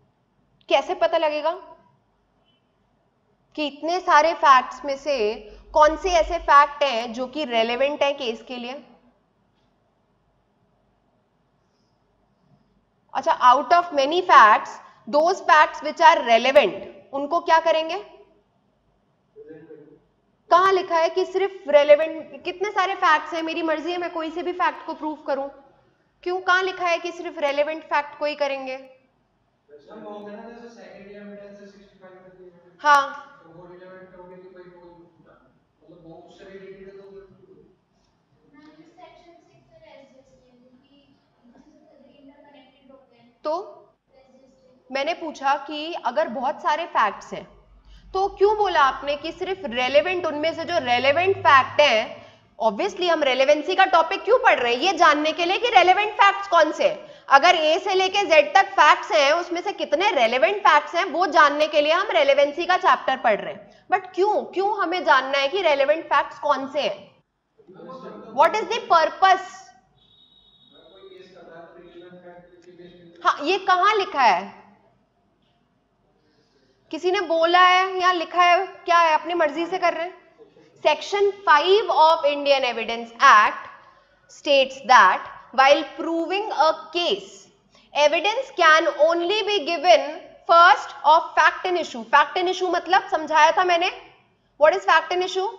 कैसे पता लगेगा कि इतने सारे फैक्ट्स में से कौन से ऐसे फैक्ट हैं जो कि रेलेवेंट है केस के लिए? अच्छा, out of many facts those facts which are relevant, उनको क्या करेंगे? कहां लिखा है कि सिर्फ रेलेवेंट? कितने सारे फैक्ट्स हैं, मेरी मर्जी है मैं कोई से भी फैक्ट को प्रूव करूं, क्यों? कहां लिखा है कि सिर्फ रेलेवेंट फैक्ट को ही करेंगे? हाँ, तो मैंने पूछा कि अगर बहुत सारे फैक्ट्स हैं तो क्यों बोला आपने कि सिर्फ रेलेवेंट, उनमें से जो रेलेवेंट फैक्ट है, ऑब्वियसली हम रेलेवेंसी का टॉपिक क्यों पढ़ रहे हैं? ये जानने के लिए कि रेलेवेंट फैक्ट्स कौन से हैं। अगर ए से लेके जेड तक फैक्ट्स हैं, उसमें से कितने रेलेवेंट फैक्ट्स हैं वो जानने के लिए हम रेलेवेंसी का चैप्टर पढ़ रहे हैं। बट क्यों हमें जानना है कि रेलेवेंट फैक्ट्स कौन से हैं? What is the purpose? हाँ, ये कहां लिखा है? किसी ने बोला है या लिखा है? क्या है, अपनी मर्जी से कर रहे हैं? Section 5 of Indian evidence act states that while proving a case, evidence can only be given first of fact and issue. Fact and issue मतलब समझाया था मैंने. What is fact and issue?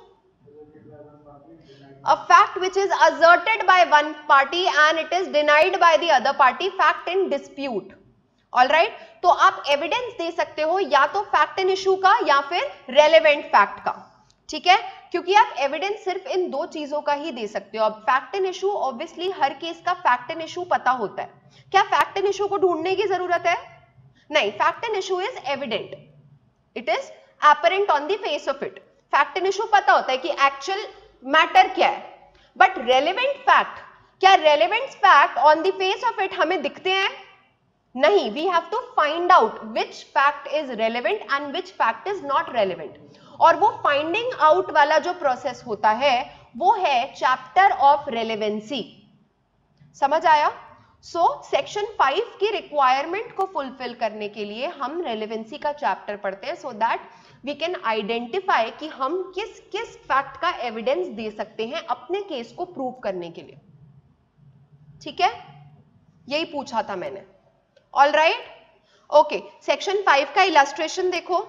A fact which is asserted by one party and it is denied by the other party. Fact in dispute. All right? तो आप evidence दे सकते हो या तो फैक्ट एंड इशू का या फिर रेलेवेंट फैक्ट का, ठीक है? क्योंकि आप एविडेंस सिर्फ इन दो चीजों का ही दे सकते हो. अब फैक्ट एंड इशू, ऑब्वियसली हर केस का फैक्ट एंड इशू पता होता है. क्या फैक्ट एंड इशू को ढूंढने की जरूरत है? नहीं. Fact and issue is evident, it is apparent on the face of it. Fact and issue पता होता है कि एक्चुअल मैटर क्या है. बट रेलेवेंट फैक्ट, क्या relevant fact on the face of it हमें दिखते हैं? नहीं. We have to find out which fact is relevant and which fact is not relevant. और वो फाइंडिंग आउट वाला जो प्रोसेस होता है वो है चैप्टर ऑफ रेलेवेंसी. समझ आया? सो सेक्शन 5 की रिक्वायरमेंट को फुलफिल करने के लिए हम रेलेवेंसी का चैप्टर पढ़ते हैं, so that we can identify कि हम किस किस फैक्ट का एविडेंस दे सकते हैं अपने केस को प्रूव करने के लिए. ठीक है, यही पूछा था मैंने. All right, okay. सेक्शन 5 का इलस्ट्रेशन देखो.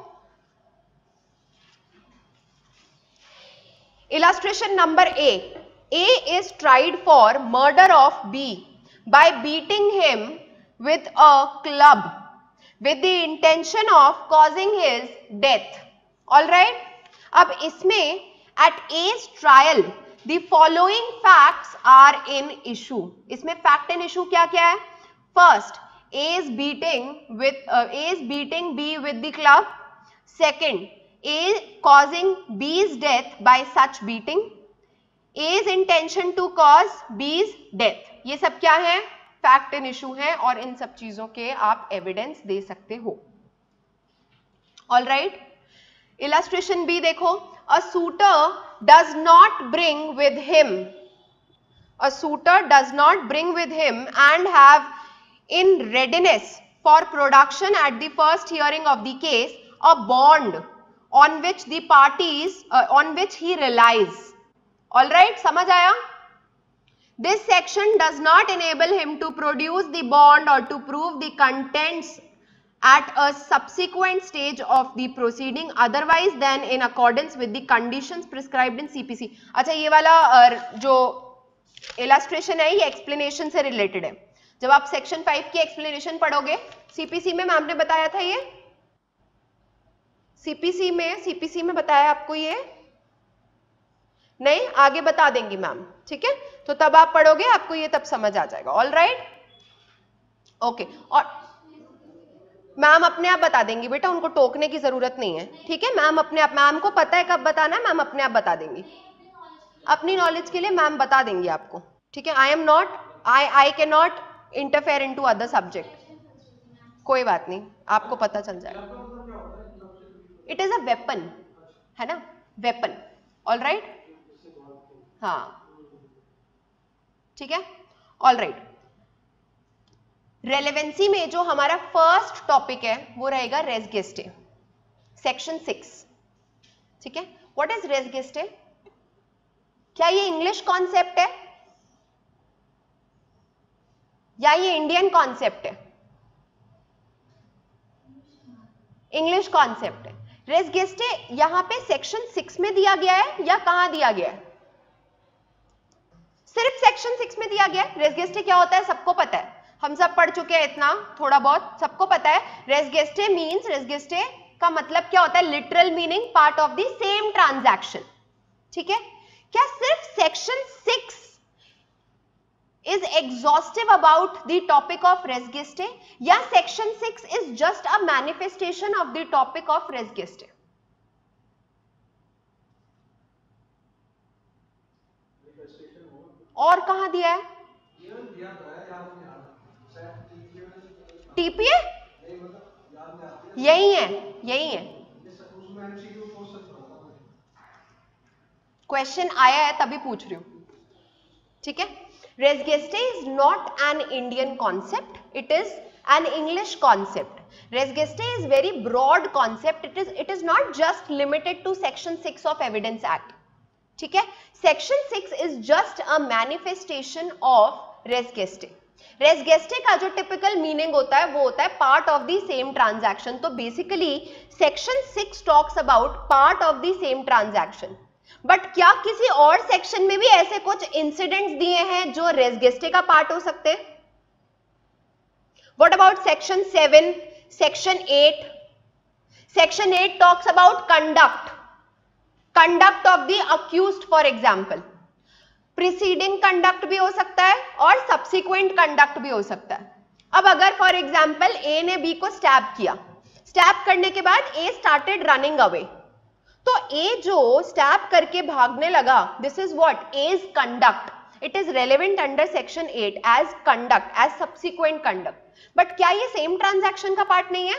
Illustration number A. A is tried for murder of B by beating him with a club with the intention of causing his death. All right? अब इसमें at A's trial the following facts are in issue. इसमें fact and issue क्या क्या है? First, A is beating B with the club. Second, A causing B's death by such beating. A's intention to cause B's death. ये सब क्या है? Fact and issue है और इन सब चीजों के आप एविडेंस दे सकते हो. All right. इलस्ट्रेशन बी देखो. A suitor does not bring with him. A suitor does not bring with him and have in readiness for production at the first hearing of the case a bond on which the parties on which he relies. All right, समझ आया? This section does not enable him to produce the bond or to prove the contents at a subsequent stage of the proceeding otherwise than in accordance with the conditions prescribed in CPC. अच्छा, ये वाला जो illustration है ये explanation से related है. जब आप सेक्शन 5 की एक्सप्लेनेशन पढ़ोगे, सीपीसी में मैम ने बताया था ये. सीपीसी में बताया आपको ये? नहीं, आगे बता देंगी मैम. ठीक है, तो तब आप पढ़ोगे, आपको ये तब समझ आ जाएगा. All right, okay. और मैम अपने आप बता देंगी बेटा, उनको टोकने की जरूरत नहीं है. ठीक है, मैम अपने आप, मैम को पता है कब बताना है, मैम अपने आप बता देंगी. अपनी नॉलेज के लिए मैम बता देंगी आपको. ठीक है, I can not interfere into other subject. कोई बात नहीं, आपको पता चल जाएगा. इट इज अ वेपन, है ना, वेपन. ऑल राइट, हाँ, ठीक है. All right. रेलेवेंसी में जो हमारा फर्स्ट टॉपिक है वो रहेगा रेस गेस्टे. सेक्शन 6. ठीक है, व्हाट इज रेस गेस्टे? क्या ये इंग्लिश कॉन्सेप्ट है या ये इंडियन कॉन्सेप्ट है? इंग्लिश कॉन्सेप्ट है। रेस गेस्टे यहां पे सेक्शन 6 में दिया गया है या कहां दिया गया है? सिर्फ सेक्शन 6 में दिया गया है। रेस गेस्टे क्या होता है सबको पता है, हम सब पढ़ चुके हैं, इतना थोड़ा बहुत सबको पता है। Res gestae means, res gestae का मतलब क्या होता है? Literal meaning part of the same transaction. ठीक है, क्या सिर्फ section 6 is exhaustive about the topic of res gestae या section 6 is just a manifestation of the topic of res gestae? और कहां दिया है? टीपीए यही है, यही है। क्वेश्चन आया है तभी पूछ रही हूं। ठीक है, res gestae is not an Indian concept, it is an English concept. Res gestae is very broad concept, it is not just limited to section 6 of Evidence Act. ठीक है, section 6 is just a manifestation of res gestae. res gestae का जो typical meaning होता है वो होता है part of the same transaction. तो basically section 6 talks about part of the same transaction. But क्या किसी और सेक्शन में भी ऐसे कुछ इंसिडेंट्स दिए हैं जो रेस गेस्टे का पार्ट हो सकते हैं? What about section 7, section 8? Section 8 talks about conduct of the accused, for example. Preceding conduct भी हो सकता है और सब्सिक्वेंट कंडक्ट भी हो सकता है। अब अगर फॉर एग्जांपल ए ने बी को स्टैब किया, स्टैब करने के बाद ए स्टार्टेड रनिंग अवे, तो ए जो स्टैब करके भागने लगा, this is what? As conduct, it is relevant under section 8 as conduct, as subsequent conduct. But क्या ये सेम ट्रांजैक्शन का पार्ट नहीं है?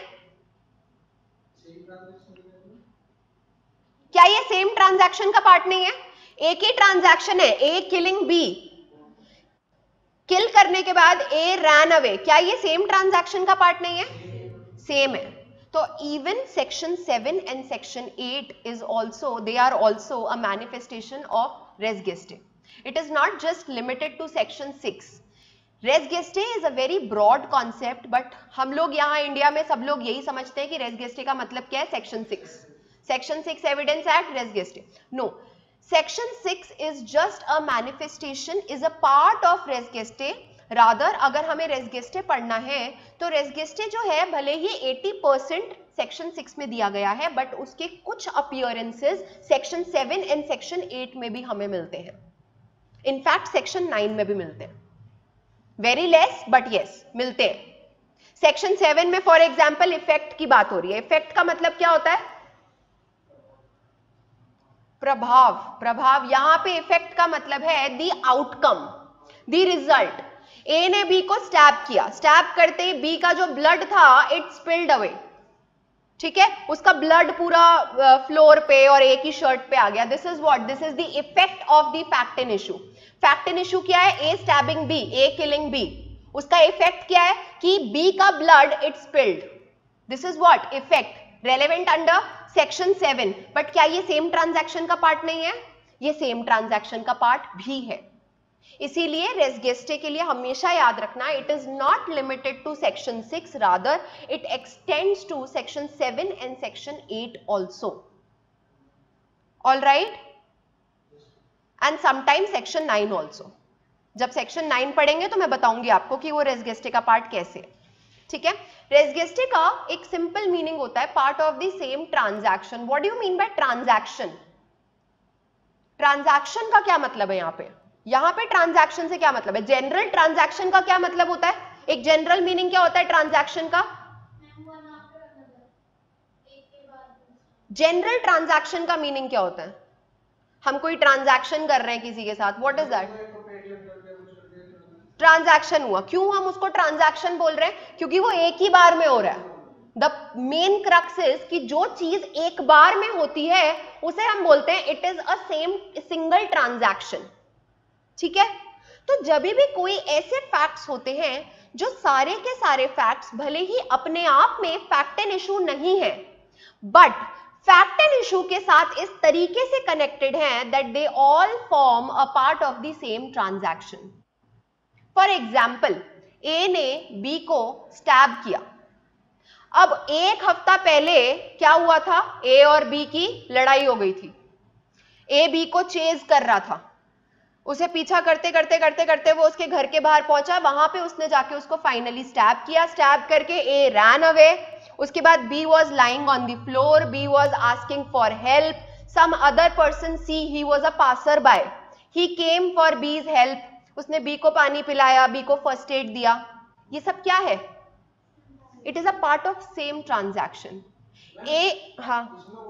क्या ये सेम ट्रांजैक्शन का पार्ट नहीं है? एक ही ट्रांजैक्शन है, ए किलिंग बी, किल करने के बाद ए रैन अवे, क्या ये सेम ट्रांजैक्शन का पार्ट नहीं है? सेम है। तो even section 7 and section 8 is also, they are also a manifestation of res gestae. It is not just limited to section 6. Res gestae is a very broad concept, but हम लोग यहाँ India में सब लोग यही समझते हैं कि res gestae का मतलब क्या है? section 6. Section 6 Evidence Act, res gestae. No. Section 6 is just a manifestation, is a part of res gestae. Rather अगर हमें रेस गेस्टे पढ़ना है तो रेस गेस्टे जो है भले ही 80% सेक्शन 6 में दिया गया है, बट उसके कुछ अपीयरेंसेस सेक्शन 7 एंड सेक्शन 8 में भी हमें मिलते हैं। इनफैक्ट सेक्शन 9 में भी मिलते हैं, वेरी लेस बट यस मिलते हैं। सेक्शन 7 में फॉर एग्जांपल इफेक्ट की बात हो रही है। इफेक्ट का मतलब क्या होता है? प्रभाव। यहां पे इफेक्ट का मतलब है the outcome, the result. A ने बी को स्टैब किया, स्टैब करते ही बी का जो ब्लड था इट स्पिल्ड अवे। ठीक है, उसका ब्लड पूरा फ्लोर पे और ए की शर्ट पे आ गया। This is what? This is the effect of the fact in issue. Fact in issue क्या है? A stabbing B, A killing B. उसका इफेक्ट क्या है कि बी का blood it spilled. This is what? Effect, relevant under section 7। But क्या ये same transaction का पार्ट नहीं है? ये सेम ट्रांजैक्शन का पार्ट भी है। इसीलिए रेस गेस्टे के लिए हमेशा याद रखना, it is not limited to section 6, rather it extends to section 7 and section 8 also. All right, and sometime section 9 also. जब सेक्शन 9 पढ़ेंगे तो मैं बताऊंगी आपको कि वो रेस गेस्टे का पार्ट कैसे है। ठीक है, रेस गेस्टे का एक सिंपल मीनिंग होता है part of the same transaction. What do you mean by transaction? Transaction का क्या मतलब है यहाँ पे ट्रांजैक्शन से क्या मतलब है? जनरल ट्रांजैक्शन का क्या मतलब होता है? एक जनरल मीनिंग क्या होता है ट्रांजैक्शन का? जनरल ट्रांजैक्शन का मीनिंग क्या होता है? हम कोई ट्रांजैक्शन कर रहे हैं किसी के साथ, व्हाट इज दैट? ट्रांजैक्शन हुआ। क्यों हम उसको ट्रांजैक्शन बोल रहे हैं? क्योंकि वो एक ही बार में हो रहा है। द मेन क्रक्स इज कि जो चीज एक बार में होती है उसे हम बोलते हैं it is a same single transaction. ठीक है, तो जब भी कोई ऐसे फैक्ट्स होते हैं जो सारे के सारे फैक्ट्स भले ही अपने आप में फैक्ट एंड इशू नहीं है, बट फैक्ट एंड इशू के साथ इस तरीके से कनेक्टेड हैं that they all form a part of the same transaction. For example, A ने बी को स्टैब किया। अब एक हफ्ता पहले क्या हुआ था, ए और बी की लड़ाई हो गई थी। ए बी को चेज कर रहा था, उसे पीछा करते करते करते करते वो उसके घर के बाहर पहुंचा, वहां पे उसने जाके उसको फाइनली स्टैब किया। स्टैब करके ए रैन अवे। उसके बाद B was lying on the floor, B was asking for help, some other person C he was a passer by, he came for B's help, उसने बी को पानी पिलाया, बी को first aid दिया। ये सब क्या है? It is a part of same transaction. ए हाँ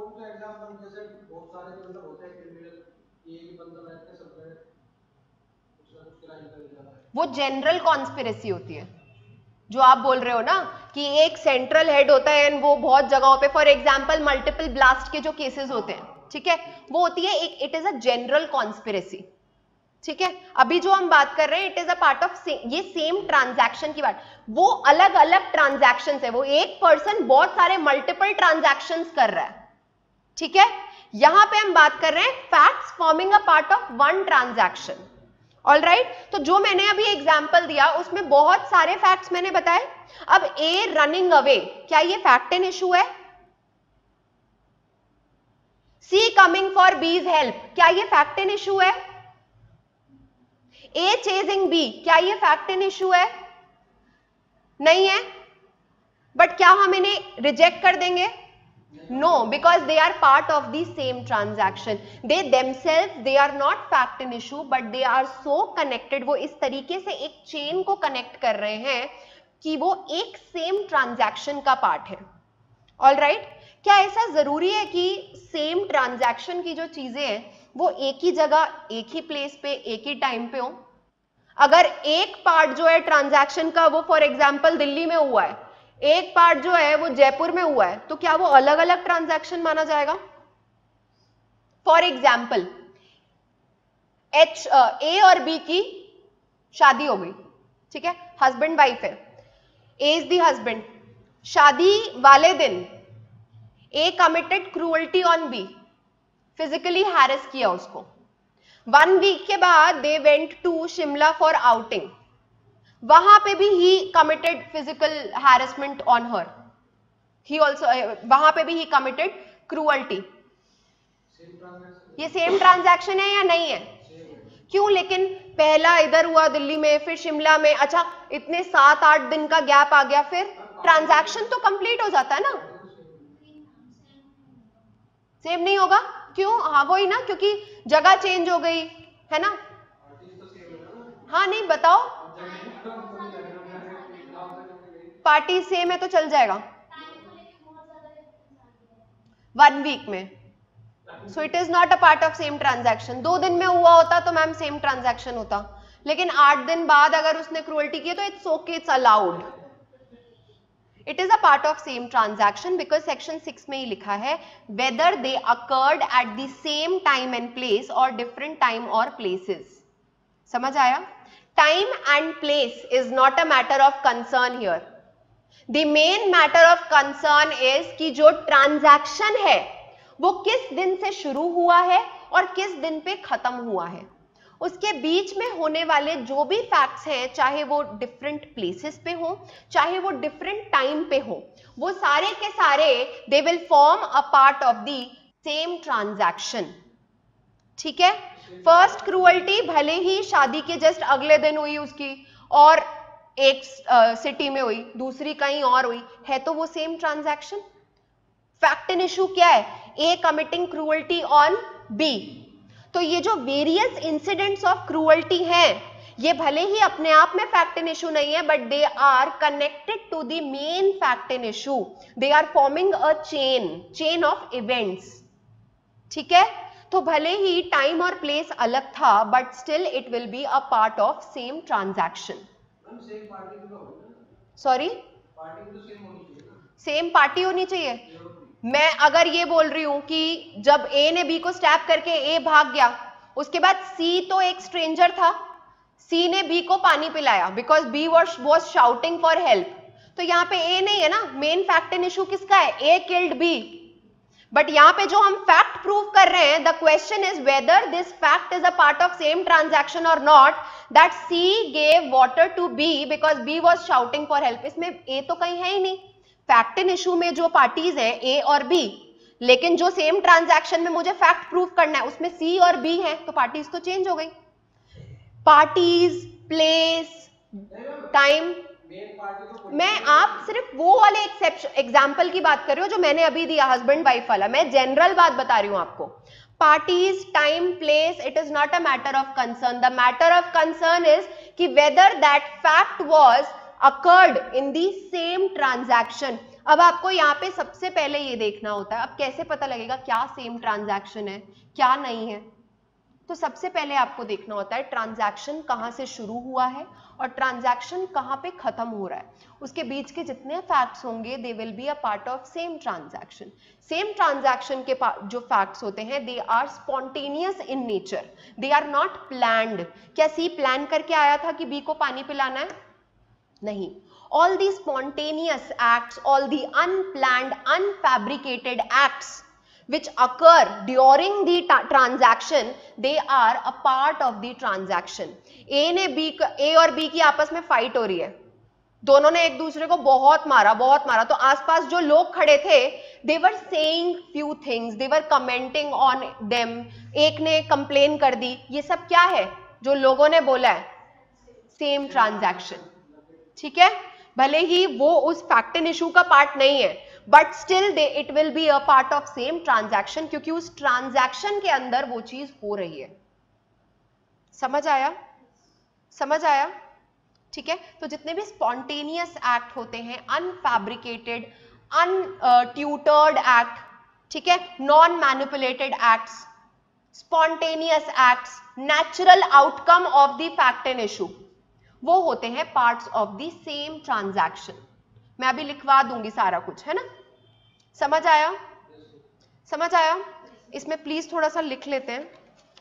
वो जनरल कॉन्स्पिरेसी होती है जो आप बोल रहे हो ना, कि एक सेंट्रल हेड होता है एंड वो बहुत जगहों पे, फॉर एग्जांपल मल्टीपल ब्लास्ट के जो केसेस होते हैं, ठीक है, वो होती है एक, it is a general conspiracy. ठीक है, अभी जो हम बात कर रहे हैं it is a part of ये सेम ट्रांजैक्शन की बात। वो अलग अलग ट्रांजैक्शन है, वो एक पर्सन बहुत सारे मल्टीपल ट्रांजैक्शन कर रहा है। ठीक है, यहां पे हम बात कर रहे हैं facts forming a part of one transaction. Alright, तो जो मैंने अभी एग्जांपल दिया उसमें बहुत सारे फैक्ट्स मैंने बताए। अब ए रनिंग अवे, क्या ये फैक्ट एंड इशू है? C coming for B's help, क्या ये फैक्ट एंड इशू है? ए चेजिंग बी, क्या ये फैक्ट एंड इशू है? नहीं है। बट क्या हम इन्हें रिजेक्ट कर देंगे? No, because they are part of the same transaction. They themselves, they are not fact and issue, but they are so connected. वो इस तरीके से एक चेन को कनेक्ट कर रहे हैं कि वो एक सेम ट्रांजैक्शन का पार्ट है। ऑलराइट, क्या ऐसा जरूरी है कि सेम ट्रांजैक्शन की जो चीजें हैं वो एक ही जगह, एक ही प्लेस पे, एक ही टाइम पे हो? अगर एक पार्ट जो है ट्रांजैक्शन का वो फॉर एग्जांपल दिल्ली में हुआ है, एक पार्ट जो है वो जयपुर में हुआ है, तो क्या वो अलग अलग ट्रांजैक्शन माना जाएगा? फॉर एग्जाम्पल ए और बी की शादी हो गई, ठीक है, हस्बैंड वाइफ है, ए इज द हस्बैंड। शादी वाले दिन A committed cruelty on B, physically harass किया उसको। 1 वीक के बाद they went to Shimla for outing, वहां पे भी he committed physical harassment on her, he also, वहां पे भी ही कमिटेड क्रूअल्टी। ये सेम ट्रांजैक्शन है या नहीं है? क्यों? लेकिन पहला इधर हुआ दिल्ली में, फिर शिमला में, अच्छा इतने 7-8 दिन का गैप आ गया, फिर ट्रांजैक्शन तो कंप्लीट हो जाता है ना। सेम नहीं होगा, क्यों? हाँ वही ना, क्योंकि जगह चेंज हो गई है ना। हाँ नहीं बताओ, पार्टी सेम है तो चल जाएगा 1 वीक में, so it is not a part of same transaction. 2 दिन में हुआ होता तो मैम सेम ट्रांजैक्शन होता, लेकिन 8 दिन बाद अगर उसने क्रूअल्टी की तो it's okay, it's allowed. It is a part of same transaction because section 6 में ही लिखा है whether they occurred at the same time and place और डिफरेंट टाइम और प्लेसेस। समझ आया? Time and place is not a matter of concern here. The main matter of concern is कि जो ट्रांजैक्शन है वो किस दिन से शुरू हुआ है और किस दिन पे खत्म हुआ है। उसके बीच में होने वाले जो भी फैक्ट्स हैं, चाहे वो डिफरेंट प्लेसेस पे हो, चाहे वो डिफरेंट टाइम पे हो, वो सारे के सारे they will form a part of the same transaction. ठीक है, फर्स्ट क्रूअल्टी भले ही शादी के जस्ट अगले दिन हुई उसकी और एक सिटी में हुई, दूसरी कहीं और हुई, है तो वो same transaction. Fact and issue क्या है? A committing cruelty on B. तो ये जो वेरियस इंसिडेंट्स ऑफ क्रूअल्टी हैं, ये भले ही अपने आप में फैक्ट एंड इशू नहीं है, but they are connected to the main fact and issue. They are forming a chain of events. ठीक है, तो भले ही टाइम और प्लेस अलग था, but still it will be a part of same transaction. Sorry, same party होनी चाहिए। मैं अगर ये बोल रही हूं कि जब ए ने बी को स्टैप करके ए भाग गया, उसके बाद सी तो एक स्ट्रेंजर था, सी ने बी को पानी पिलाया because B was shouting for help, तो यहां पे ए नहीं है ना। मेन फैक्ट एंड इशू किसका है? ए किल्ड बी। बट यहां पे जो हम फैक्ट प्रूव कर रहे हैं, the question is whether this fact is a part of same transaction और not, that C gave water to B because B was shouting for help. इसमें ए तो कहीं है ही नहीं, फैक्ट इन इशू में जो पार्टीज है ए और बी, लेकिन जो सेम ट्रांजैक्शन में मुझे फैक्ट प्रूव करना है उसमें सी और बी है, तो पार्टीज तो चेंज हो गई। पार्टीज, प्लेस, टाइम, मैं आप सिर्फ वो वाले एग्जाम्पल की बात कर रही हूँ जो मैंने अभी दिया, हस्बैंड वाइफ वाला, मैं जनरल बात बता रही हूँ आपको। Parties, time, place, it is not a matter of concern. The matter of concern is कि whether that fact was occurred in the same transaction. अब आपको यहाँ पे सबसे पहले ये देखना होता है, अब कैसे पता लगेगा क्या सेम ट्रांजैक्शन है क्या नहीं है। तो सबसे पहले आपको देखना होता है ट्रांजैक्शन कहां से शुरू हुआ है और ट्रांजैक्शन कहां पे खत्म हो रहा है, उसके बीच के जितने फैक्ट्स होंगे they will be a part of same transaction. Same transaction के जो फैक्ट्स होते हैं they are spontaneous in nature, they are not planned. क्या सी प्लान करके आया था कि बी को पानी पिलाना है? नहीं। all the spontaneous acts, all the unplanned, unfabricated acts which occur during the transaction, they are a part of the transaction. A और B की आपस में फाइट हो रही है, दोनों ने एक दूसरे को बहुत मारा, तो आसपास जो लोग खड़े थे they were saying few things, they were commenting on them, एक ने कंप्लेन कर दी, ये सब क्या है जो लोगों ने बोला है? Same transaction. ठीक है, भले ही वो उस फैक्ट इन इशू का पार्ट नहीं है, but still it will be a part of same transaction, क्योंकि उस ट्रांजैक्शन के अंदर वो चीज हो रही है। समझ आया? समझ आया? ठीक है, तो जितने भी स्पॉन्टेनियस एक्ट होते हैं, अनफैब्रिकेटेड, अनट्यूटर्ड एक्ट, ठीक है, non manipulated acts, spontaneous acts, natural outcome of the fact in issue, वो होते हैं parts of the same transaction. मैं अभी लिखवा दूंगी सारा कुछ, है ना? समझ आया? समझ आया? इसमें प्लीज थोड़ा सा लिख लेते हैं,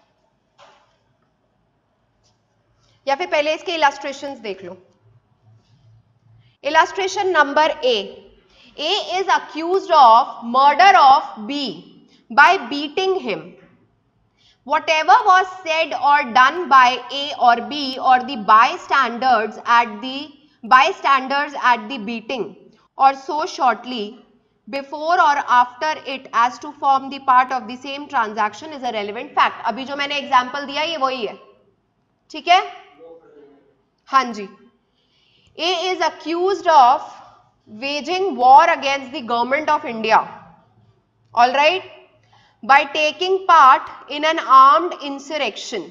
या फिर पहले इसके इलस्ट्रेशंस देख लो। Illustration number A is accused of murder of B by beating him. Whatever was said or done by A or B or the bystanders at the beating or so shortly before or after it as to form the part of the same transaction is a relevant fact. अभी जो मैंने example दिया ये वही है, ठीक है? हाँ जी। A is accused of waging war against the government of India, all right, by taking part in an armed insurrection.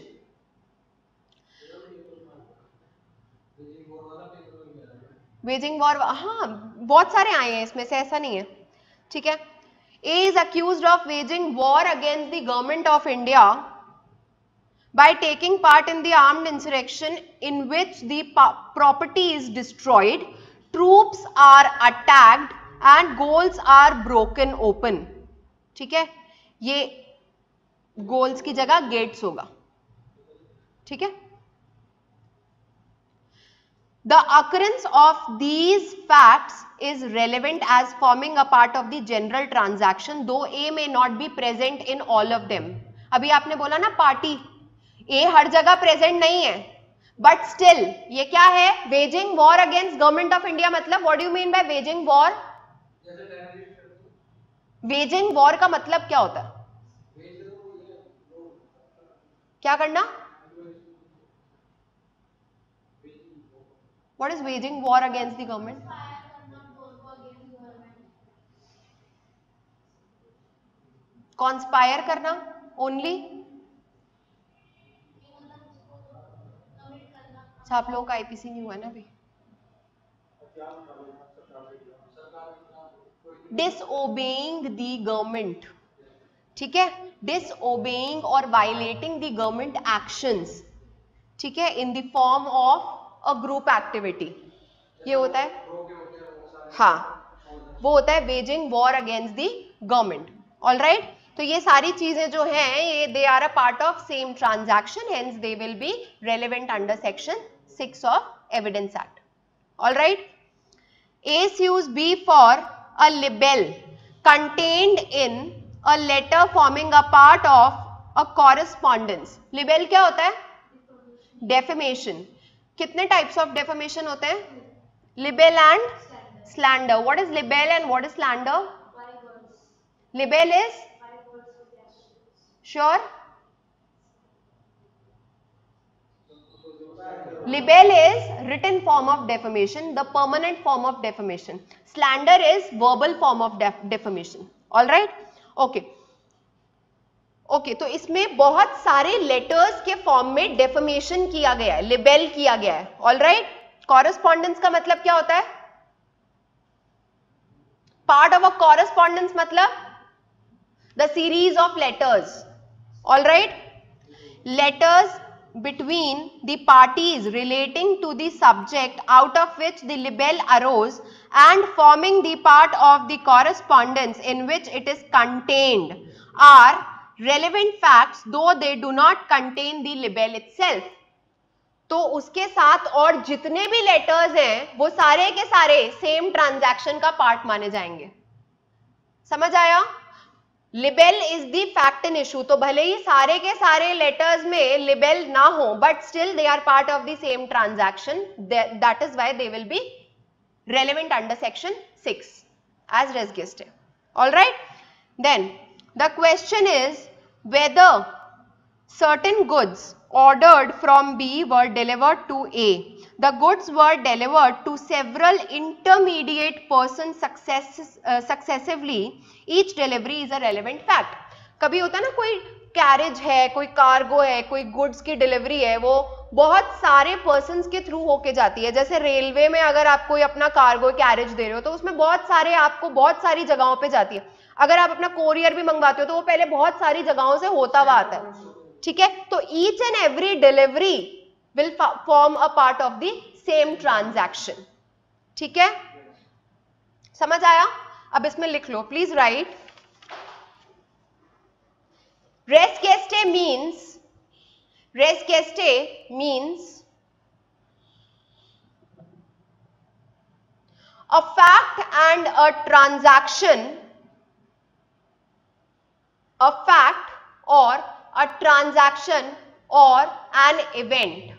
Waging war, हाँ बहुत सारे आए हैं इसमें से, ऐसा नहीं है, ठीक है। A is accused of waging war against the government of India by taking part in the armed insurrection in which the property is destroyed, troops are attacked and goals are broken open. ठीक है, ये goals की जगह gets होगा, ठीक है। The occurrence of these facts is relevant as forming a part of the general transaction, though A may not be present in all of them. अभी आपने बोला ना पार्टी, A हर जगह प्रेजेंट नहीं है, बट स्टिल ये क्या है? Waging war against government of India. मतलब what do you mean by waging war? Waging war का मतलब क्या होता है? क्या करना? What is waging war against the government? Conspire करना only? अच्छा, आप लोगों का आईपीसी नहीं हुआ ना अभी। Disobeying the government, ठीक है, disobeying और violating the government actions, ठीक है, in the form of a group activity, ये होता है, हाँ, वो होता है waging war against the government, all right। तो ये सारी चीजें जो हैं ये they are a part of same transaction, hence they will be relevant under section 6 of Evidence Act, all right। A sues B for a libel contained in a letter forming a part of a correspondence. Libel क्या होता है? Defamation. कितने types of defamation होते हैं? Libel and slander. What is libel and what is slander? Libel is? Sure? Libel is written form of defamation, the permanent form of defamation. Slander is verbal form of defamation. All right? Okay. Okay, तो इसमें बहुत सारे letters के form में defamation किया गया है, लिबेल किया गया है. All right. कॉरेस्पॉन्डेंस का मतलब क्या होता है? पार्ट ऑफ अ कॉरेस्पॉन्डेंस मतलब the series of letters. All right. Letters between the parties relating to the subject out of which the libel arose and forming the part of the correspondence in which it is contained are relevant facts though they do not contain the libel itself. तो उसके साथ और जितने भी letters हैं वो सारे के सारे सेम ट्रांजैक्शन का पार्ट माने जाएंगे. समझ आया? Libel is the fact in issue. तो भले ही सारे के सारे लेटर्स में लिबेल ना हो but still they are part of the same transaction. That is why they will be relevant under section 6 as res geste. All right. Then the question is whether certain goods ordered from B were delivered to A. The goods were delivered to several intermediate persons successively. Each delivery is a relevant fact. कभी होता है ना, कोई carriage है, कोई cargo है, कोई goods की डिलीवरी है, वो बहुत सारे पर्सन्स के थ्रू होके जाती है. जैसे रेलवे में अगर आप कोई अपना कार्गो कैरेज दे रहे हो तो उसमें बहुत सारे आपको बहुत सारी जगहों पे जाती है. अगर आप अपना कोरियर भी मंगवाते हो तो वो पहले बहुत सारी जगहों से होता हुआ आता है. ठीक है. तो each and every delivery will form a part of the same transaction. ठीक है, समझ आया? अब इसमें लिख लो, please write. Res geste means a fact and a transaction, a fact or a transaction or an event.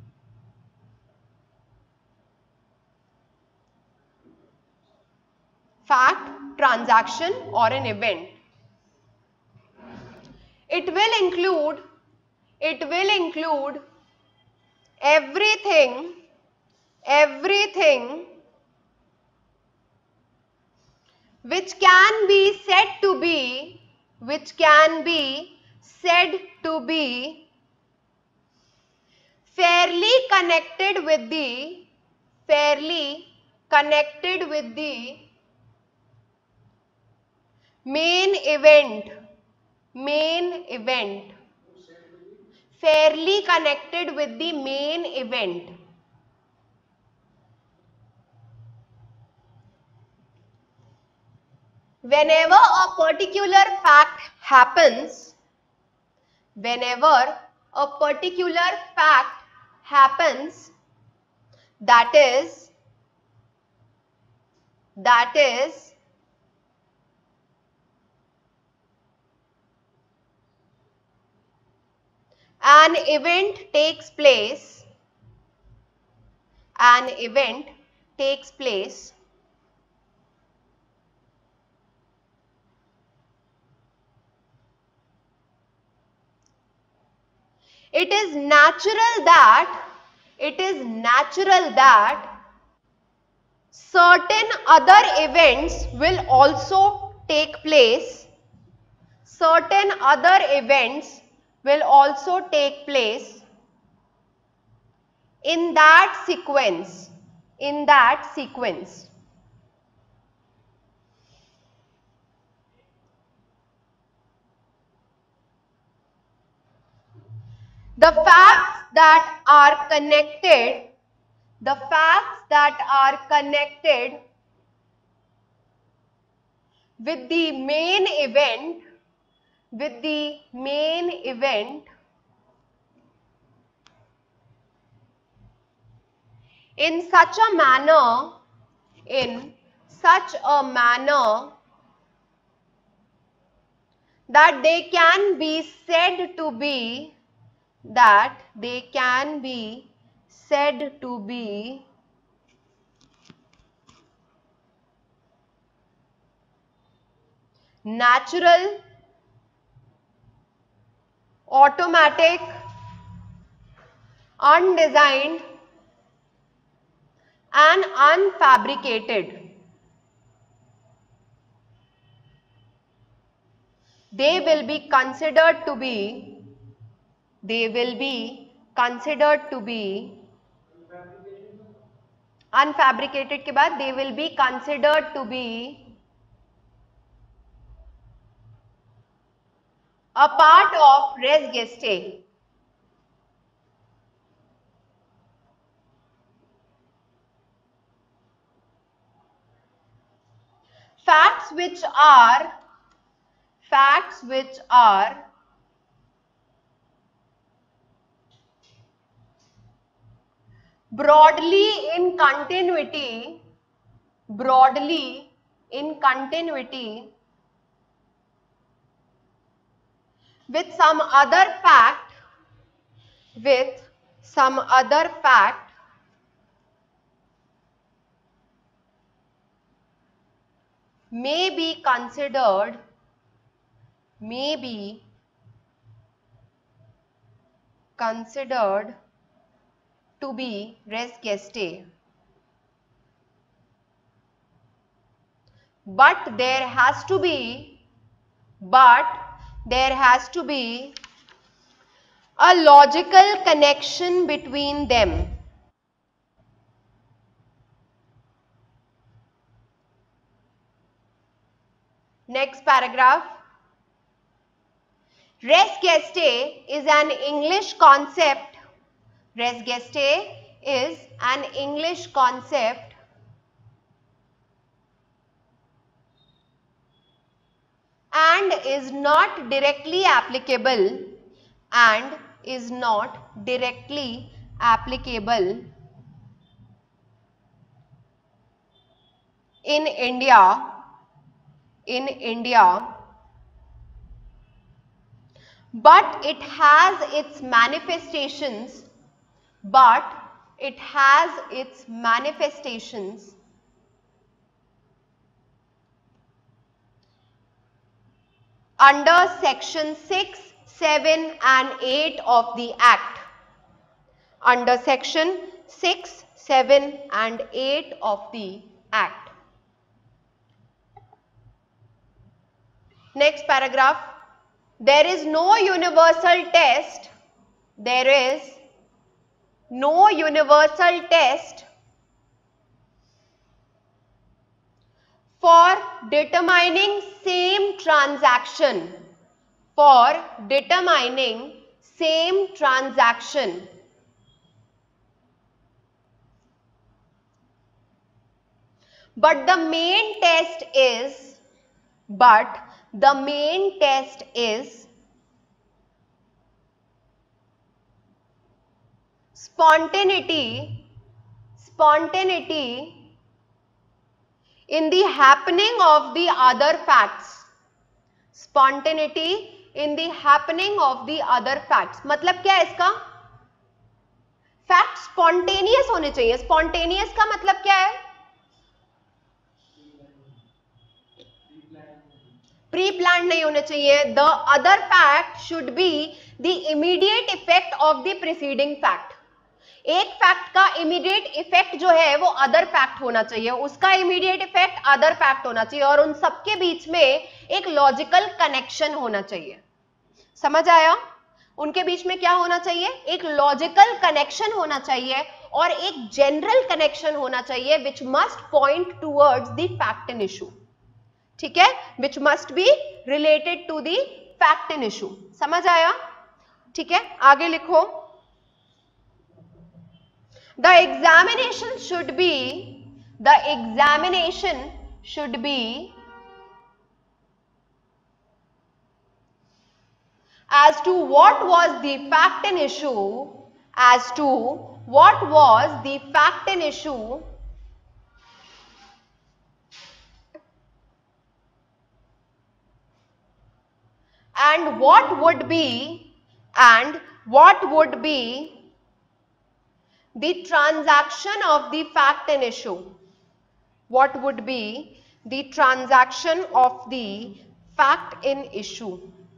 Fact, transaction or an event. It will include everything which can be said to be fairly connected with the main event. Fairly connected with the main event. Whenever a particular fact happens, that is an event takes place, it is natural that certain other events will also take place. In that sequence. The facts that are connected with the main event in such a manner that they can be said to be, that they can be said to be natural, automatic, undesigned and unfabricated. They will be considered to be, they will be considered to be unfabricated के बाद they will be considered to be a part of res gestae. Facts which are broadly in continuity with some other fact may be considered to be res gestae. But there has to be a logical connection between them. Next paragraph. Res gestae is an English concept. Res gestae is an English concept and is not directly applicable in India, but it has its manifestations under section 6, 7 and 8 of the Act. Under section 6, 7 and 8 of the Act. Next paragraph. There is no universal test. There is no universal test for determining same transaction. But the main test is spontaneity in the happening of the other facts. Spontaneity in the happening of the other facts. मतलब क्या है इसका? Fact spontaneous होने चाहिए. Spontaneous का मतलब क्या है? प्री प्लान नहीं होने चाहिए. The other fact should be the immediate effect of the preceding fact. एक फैक्ट का इमीडिएट इफेक्ट जो है वो अदर फैक्ट होना चाहिए, उसका इमीडिएट इफेक्ट अदर फैक्ट होना चाहिए और उन सबके बीच में एक लॉजिकल कनेक्शन होना चाहिए. समझ आया? उनके बीच में क्या होना चाहिए? एक लॉजिकल कनेक्शन होना चाहिए और एक जनरल कनेक्शन होना चाहिए which must point towards the fact in issue. ठीक है? Which must be related to the fact in issue. समझ आया? ठीक है, आगे लिखो. The examination should be as to what was the fact in issue, and what would be the transaction of the fact in issue? What would be the transaction of the fact in issue?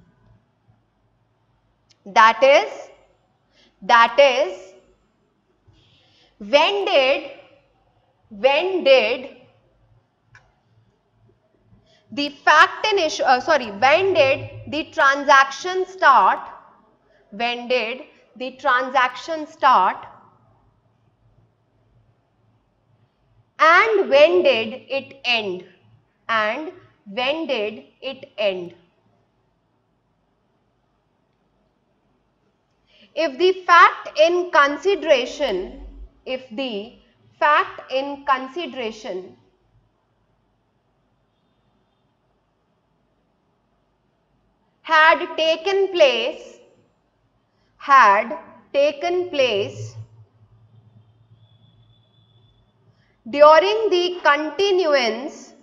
That is, when did the fact in issue, when did the transaction start? When did the transaction start? And when did it end? And when did it end? If the fact in consideration, had taken place during the continuance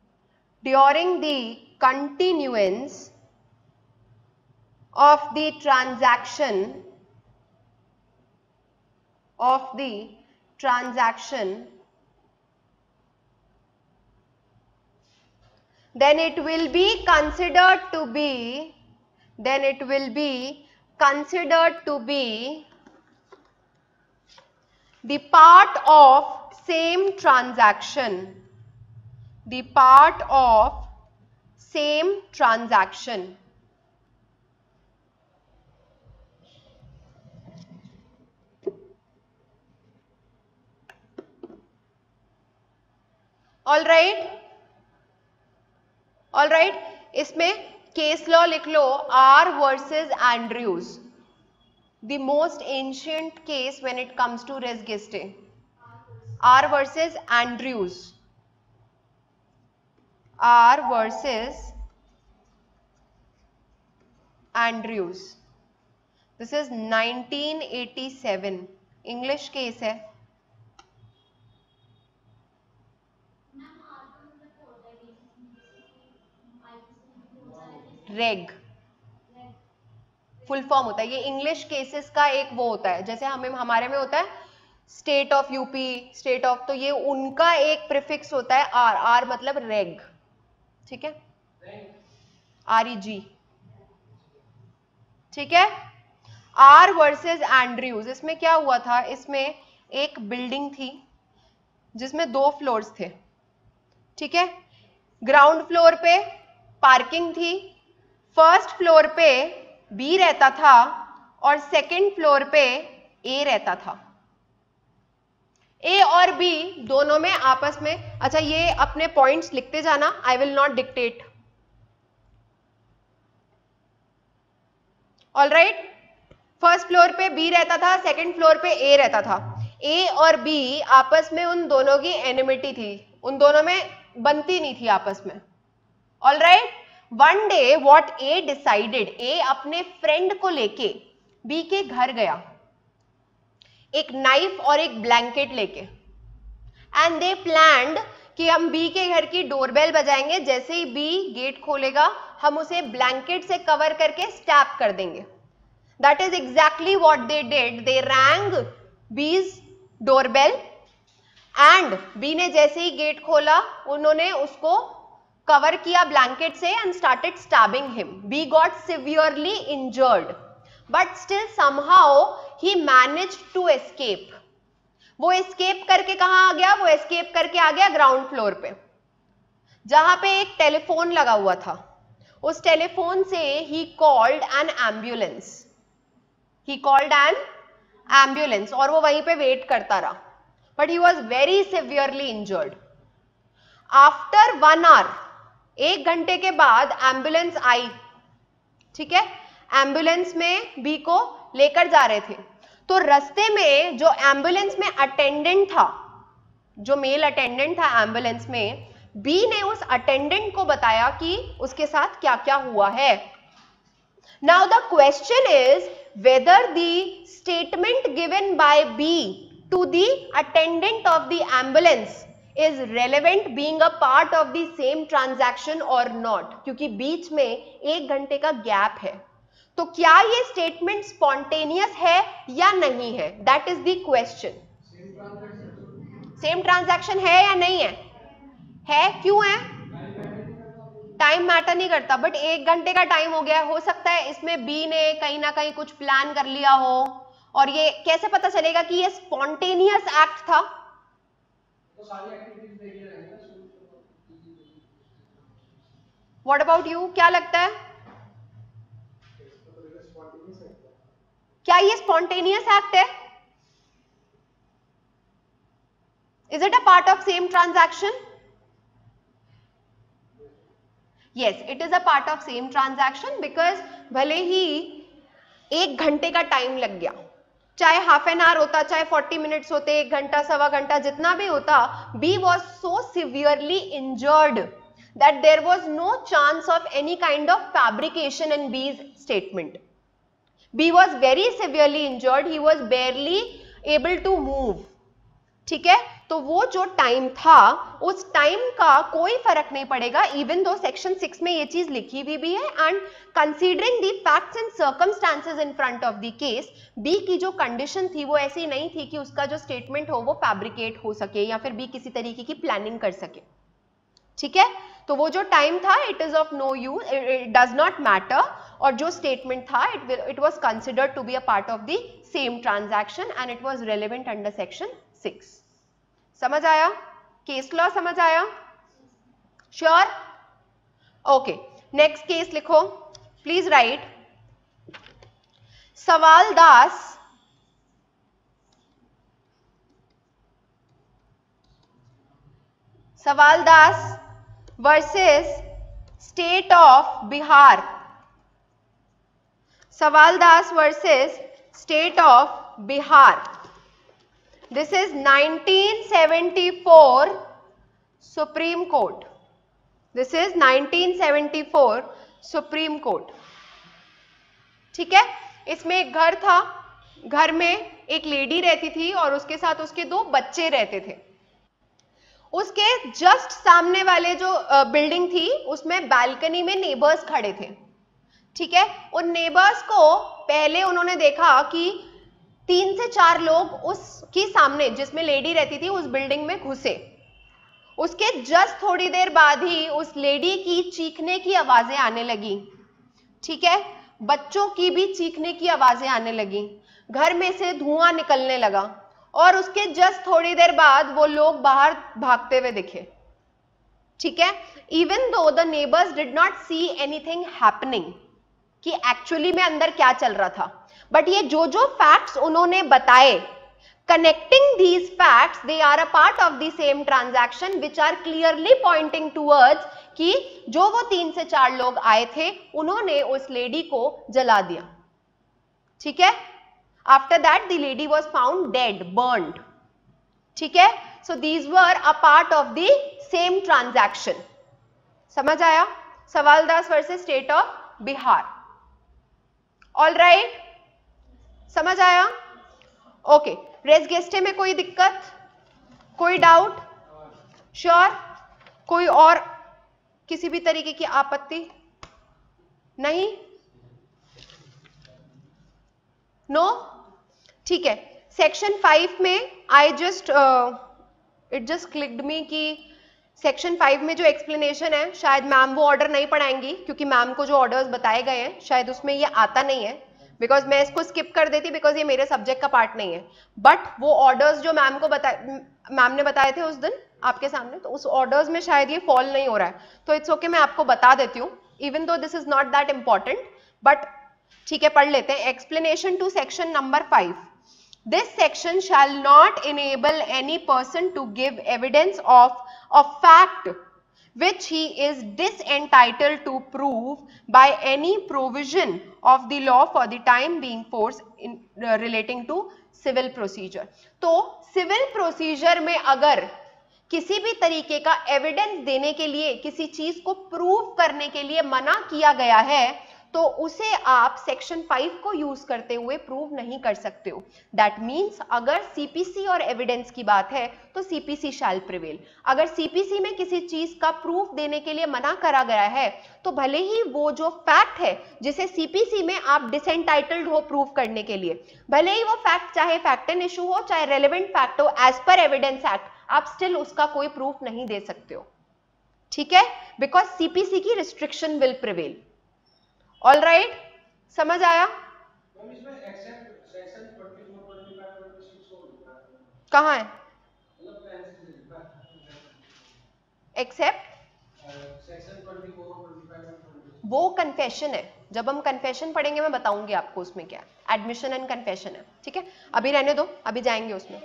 of the transaction, then it will be considered to be the part of same transaction. All right, इसमें case law लिख लो, R versus Andrews, the most ancient case when it comes to res gestae. R versus Andrews. R versus Andrews. This is 1987. English case है. रेग full form होता है, ये English cases का एक वो होता है, जैसे हमारे में होता है state of UP, state of, तो ये उनका एक प्रीफिक्स होता है आर. आर मतलब रेग, ठीक है, REG, ठीक है. R versus Andrews. इसमें क्या हुआ था, इसमें एक बिल्डिंग थी जिसमें 2 फ्लोर्स थे, ठीक है. ग्राउंड फ्लोर पे पार्किंग थी, फर्स्ट फ्लोर पे बी रहता था और सेकंड फ्लोर पे ए रहता था. ए और बी दोनों में आपस में, अच्छा ये अपने पॉइंट्स लिखते जाना, I will not dictate. All right, first floor पे बी रहता था, सेकंड फ्लोर पे ए रहता था. ए और बी आपस में उन दोनों की एनिमिटी थी, उन दोनों में बनती नहीं थी आपस में. All right, one day what A decided, A अपने फ्रेंड को लेके बी के घर गया, एक नाइफ और एक ब्लैंकेट लेके, एंड दे प्लान्ड कि हम बी के घर की डोरबेल बजाएंगे, जैसे ही बी गेट खोलेगा हम उसे ब्लैंकेट से कवर करके स्टैप कर देंगे. That is exactly what they did. They rang B's doorbell and B ने जैसे ही गेट खोला उन्होंने उसको कवर किया ब्लैंकेट से and started stabbing him. B got severely injured but still somehow ही मैनेज्ड टू एस्केप. वो एस्केप करके कहां आ गया, वो एस्केप करके आ गया ग्राउंड फ्लोर पे, जहां पे एक टेलीफोन लगा हुआ था. उस टेलीफोन से ही कॉल्ड एन एम्बुलेंस, और वो वहीं पे वेट करता रहा, but he was very severely injured. After 1 hour, 1 घंटे के बाद एम्बुलेंस आई, ठीक है. एम्बुलेंस में बी को लेकर जा रहे थे, तो रास्ते में जो एम्बुलेंस में अटेंडेंट था, जो मेल अटेंडेंट था एम्बुलेंस में, बी ने उस अटेंडेंट को बताया कि उसके साथ क्या क्या हुआ है. Now the question is whether the statement given by B to the attendant of the ambulance is relevant being a part of the same transaction or not, क्योंकि बीच में 1 घंटे का गैप है, तो क्या ये स्टेटमेंट स्पॉन्टेनियस है या नहीं है, that is the question. Same transaction है या नहीं है? है, क्यों है? टाइम मैटर नहीं करता, बट 1 घंटे का टाइम हो गया, हो सकता है इसमें बी ने कहीं ना कहीं कुछ प्लान कर लिया हो, और ये कैसे पता चलेगा कि ये स्पॉन्टेनियस एक्ट था? व्हाट अबाउट यू, क्या लगता है, क्या ये स्पॉन्टेनियस एक्ट है? Is it a part of same transaction? Yes, it is a part of same transaction because भले ही 1 घंटे का टाइम लग गया, चाहे हाफ एन आवर होता, चाहे 40 मिनट्स होते, 1 घंटा, सवा घंटा, जितना भी होता, B was so severely injured that there was no chance of any kind of fabrication in B's statement. B was very severely injured, he was barely able to move. ठीक है, तो वो जो टाइम था, उस टाइम का कोई फर्क नहीं पड़ेगा, इवन दो सेक्शन 6 में ये चीज लिखी हुई भी है, and considering the facts and circumstances in front of the case, B की जो कंडीशन थी वो ऐसी नहीं थी कि उसका जो स्टेटमेंट हो वो फैब्रिकेट हो सके या फिर बी किसी तरीके की प्लानिंग कर सके। ठीक है, तो वो जो टाइम था it is of no use, it does not matter, और जो स्टेटमेंट था it was considered to be a part of the same transaction and it was relevant under section 6। समझ आया? केस लॉ समझ आया? श्योर? ओके, नेक्स्ट केस लिखो, please write. Sawal Das versus state of Bihar. Sawal Das versus state of Bihar. This is 1974 Supreme Court. This is 1974 Supreme Court. ठीक है, इसमें एक घर था, घर में एक लेडी रहती थी और उसके साथ उसके 2 बच्चे रहते थे। उसके जस्ट सामने वाले जो बिल्डिंग थी उसमें बालकनी में नेबर्स खड़े थे। ठीक है, उन नेबर्स को पहले उन्होंने देखा कि 3 से 4 लोग उसकी सामने जिसमें लेडी रहती थी उस बिल्डिंग में घुसे। उसके जस्ट थोड़ी देर बाद ही उस लेडी की चीखने की आवाजें आने लगी। ठीक है, बच्चों की भी चीखने की आवाजें आने लगी, घर में से धुआं निकलने लगा, और उसके जस्ट थोड़ी देर बाद वो लोग बाहर भागते हुए दिखे। ठीक है, even though the neighbours did not see anything happening, कि एक्चुअली में अंदर क्या चल रहा था, बट ये जो फैक्ट्स उन्होंने बताए, connecting these facts, they are a part of the same transaction which are clearly pointing towards कि जो वो 3 से 4 लोग आए थे उन्होंने उस लेडी को जला दिया। ठीक है, after that the lady was found dead, burned. ठीक है, so these were a part of the same transaction. समझ आया? Sawal Das versus state of Bihar. All right, समझ आया? ओके, रेस गेस्टे में कोई दिक्कत, कोई डाउट? श्योर? कोई और किसी भी तरीके की आपत्ति नहीं? नो? ठीक है, सेक्शन 5 में I just it just clicked me कि सेक्शन 5 में जो एक्सप्लेनेशन है, शायद मैम वो ऑर्डर नहीं पढ़ाएंगी क्योंकि मैम को जो ऑर्डर्स बताए गए हैं शायद उसमें ये आता नहीं है, बिकॉज मैं इसको स्किप कर देती बिकॉज ये मेरे सब्जेक्ट का पार्ट नहीं है। बट वो ऑर्डर्स जो मैम ने बताए थे उस दिन आपके सामने, तो उस ऑर्डर्स में शायद ये फॉल नहीं हो रहा है, तो इट्स ओके, मैं आपको बता देती हूँ, even though this is not that important, but ठीक है, पढ़ लेते हैं। Explanation to section number 5। This section shall not enable any person to give evidence of a fact which he is disentitled to prove by any provision of the law for the time being force in relating to civil procedure। तो civil procedure में अगर किसी भी तरीके का evidence देने के लिए, किसी चीज को प्रूव करने के लिए मना किया गया है, तो उसे आप सेक्शन 5 को यूज करते हुए प्रूव नहीं कर सकते हो। दैट मीन्स अगर सीपीसी और एविडेंस की बात है तो सीपीसी शैल प्रिवेल। अगर सीपीसी में किसी चीज का प्रूफ देने के लिए मना करा गया है तो भले ही वो जो फैक्ट है जिसे सीपीसी में आप डिसएंटाइटल्ड हो प्रूफ करने के लिए, भले ही वो फैक्ट चाहे फैक्ट एंड इशू हो चाहे रेलेवेंट फैक्ट हो, एज पर एविडेंस एक्ट आप स्टिल उसका कोई प्रूफ नहीं दे सकते हो। ठीक है, बिकॉज सीपीसी की restriction will prevail. All right, समझ आया? कहां है एक्सेप्ट? वो कन्फेशन है, जब हम कन्फेशन पढ़ेंगे मैं बताऊंगी आपको उसमें क्या एडमिशन एंड कन्फेशन है। ठीक है, अभी रहने दो, अभी जाएंगे उसमें।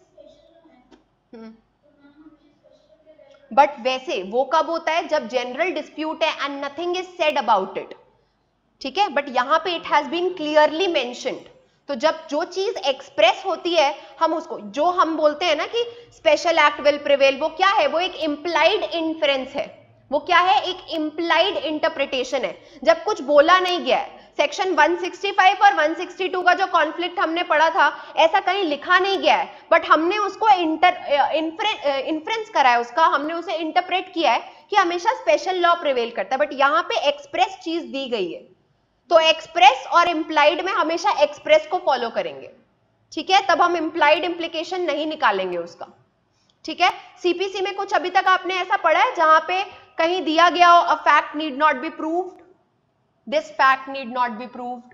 बट वैसे वो कब होता है? जब जनरल डिस्प्यूट है and nothing is said about it. ठीक है, बट यहां पे it has been clearly mentioned. तो जब जो चीज एक्सप्रेस होती है हम उसको, जो हम बोलते हैं ना कि स्पेशल एक्ट विल प्रिवेल, वो क्या है? वो एक इंप्लाइड इन्फ्रेंस है। वो क्या है? एक इंप्लाइड इंटरप्रिटेशन है, जब कुछ बोला नहीं गया है। सेक्शन 165 और 162 का जो कॉन्फ्लिक्ट हमने पढ़ा था, ऐसा कहीं लिखा नहीं गया है, बट हमने उसको इन्फ्रेंस करा है, उसका हमने उसे इंटरप्रेट किया है कि हमेशा स्पेशल लॉ प्रिवेल करता है। बट यहां पे एक्सप्रेस चीज दी गई है, तो एक्सप्रेस और इंप्लाइड में हमेशा एक्सप्रेस को फॉलो करेंगे। ठीक है, तब हम इंप्लाइड इंप्लीकेशन नहीं निकालेंगे उसका। ठीक है, सीपीसी में कुछ अभी तक आपने ऐसा पढ़ा है जहां पे कहीं दिया गया हो a fact need not be proved, this fact need not be proved?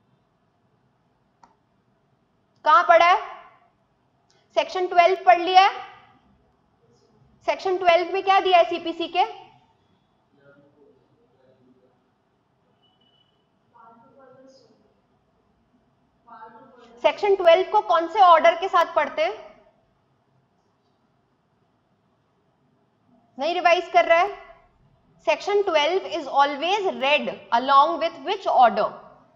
कहां पढ़ा है? सेक्शन 12 पढ़ लिया है? सेक्शन 12 में क्या दिया है सीपीसी के? सेक्शन 12 को कौन से ऑर्डर के साथ पढ़ते हैं? नहीं रिवाइज कर रहा है? Section 12 is always read along with which order?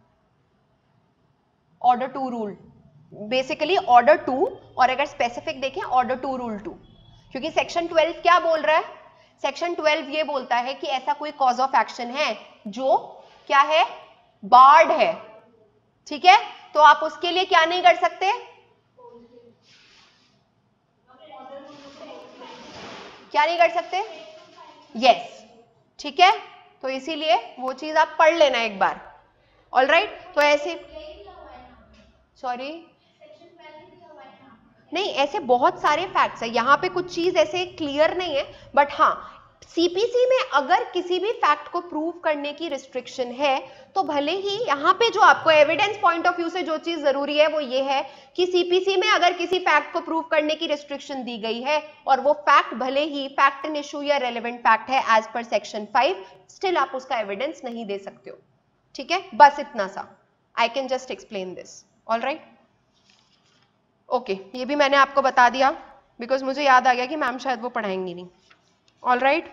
Order 2 rule, basically order 2, और अगर स्पेसिफिक देखें ऑर्डर 2 रूल 2। क्योंकि सेक्शन 12 क्या बोल रहा है? सेक्शन 12 ये बोलता है कि ऐसा कोई कॉज ऑफ एक्शन है जो क्या है? बार्ड है। ठीक है, तो आप उसके लिए क्या नहीं कर सकते? क्या नहीं कर सकते? यस। ठीक है, तो इसीलिए वो चीज आप पढ़ लेना एक बार। ऑल राइट, तो ऐसे, सॉरी नहीं, ऐसे बहुत सारे फैक्ट्स है, यहां पे कुछ चीज ऐसे क्लियर नहीं है, बट हाँ सीपीसी में अगर किसी भी फैक्ट को प्रूव करने की रिस्ट्रिक्शन है तो भले ही यहाँ पे जो आपको एविडेंस पॉइंट ऑफ व्यू से जो चीज जरूरी है वो ये है कि सीपीसी में अगर किसी फैक्ट को प्रूव करने की रिस्ट्रिक्शन दी गई है और वो फैक्ट भले ही फैक्ट एंड इशू या रेलेवेंट फैक्ट है एज पर सेक्शन 5, स्टिल आप उसका एविडेंस नहीं दे सकते हो। ठीक है, बस इतना सा, I can just explain this. All right, okay, ये भी मैंने आपको बता दिया बिकॉज मुझे याद आ गया कि मैम शायद वो पढ़ाएंगी नहीं। ऑल राइट,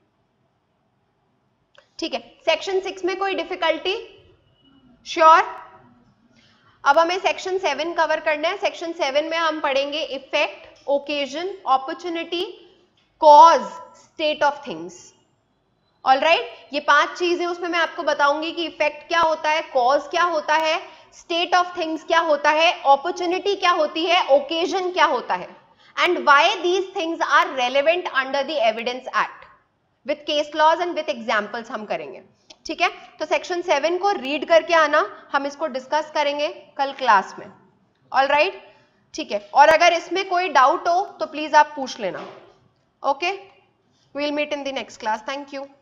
ठीक है, सेक्शन 6 में कोई डिफिकल्टी? श्योर। अब हमें सेक्शन 7 कवर करना है। सेक्शन 7 में हम पढ़ेंगे effect, occasion, opportunity, cause, state of things. All right, ये 5 चीजें उसमें मैं आपको बताऊंगी कि इफेक्ट क्या होता है, कॉज क्या होता है, स्टेट ऑफ थिंग्स क्या होता है, अपॉर्चुनिटी क्या होती है, ओकेजन क्या होता है, and why these things are relevant under the evidence act with case laws and with examples हम करेंगे। ठीक है, तो सेक्शन 7 को रीड करके आना, हम इसको डिस्कस करेंगे कल क्लास में। ऑल राइट, ठीक है, और अगर इसमें कोई डाउट हो तो प्लीज आप पूछ लेना। Okay, we will meet in the next class. Thank you.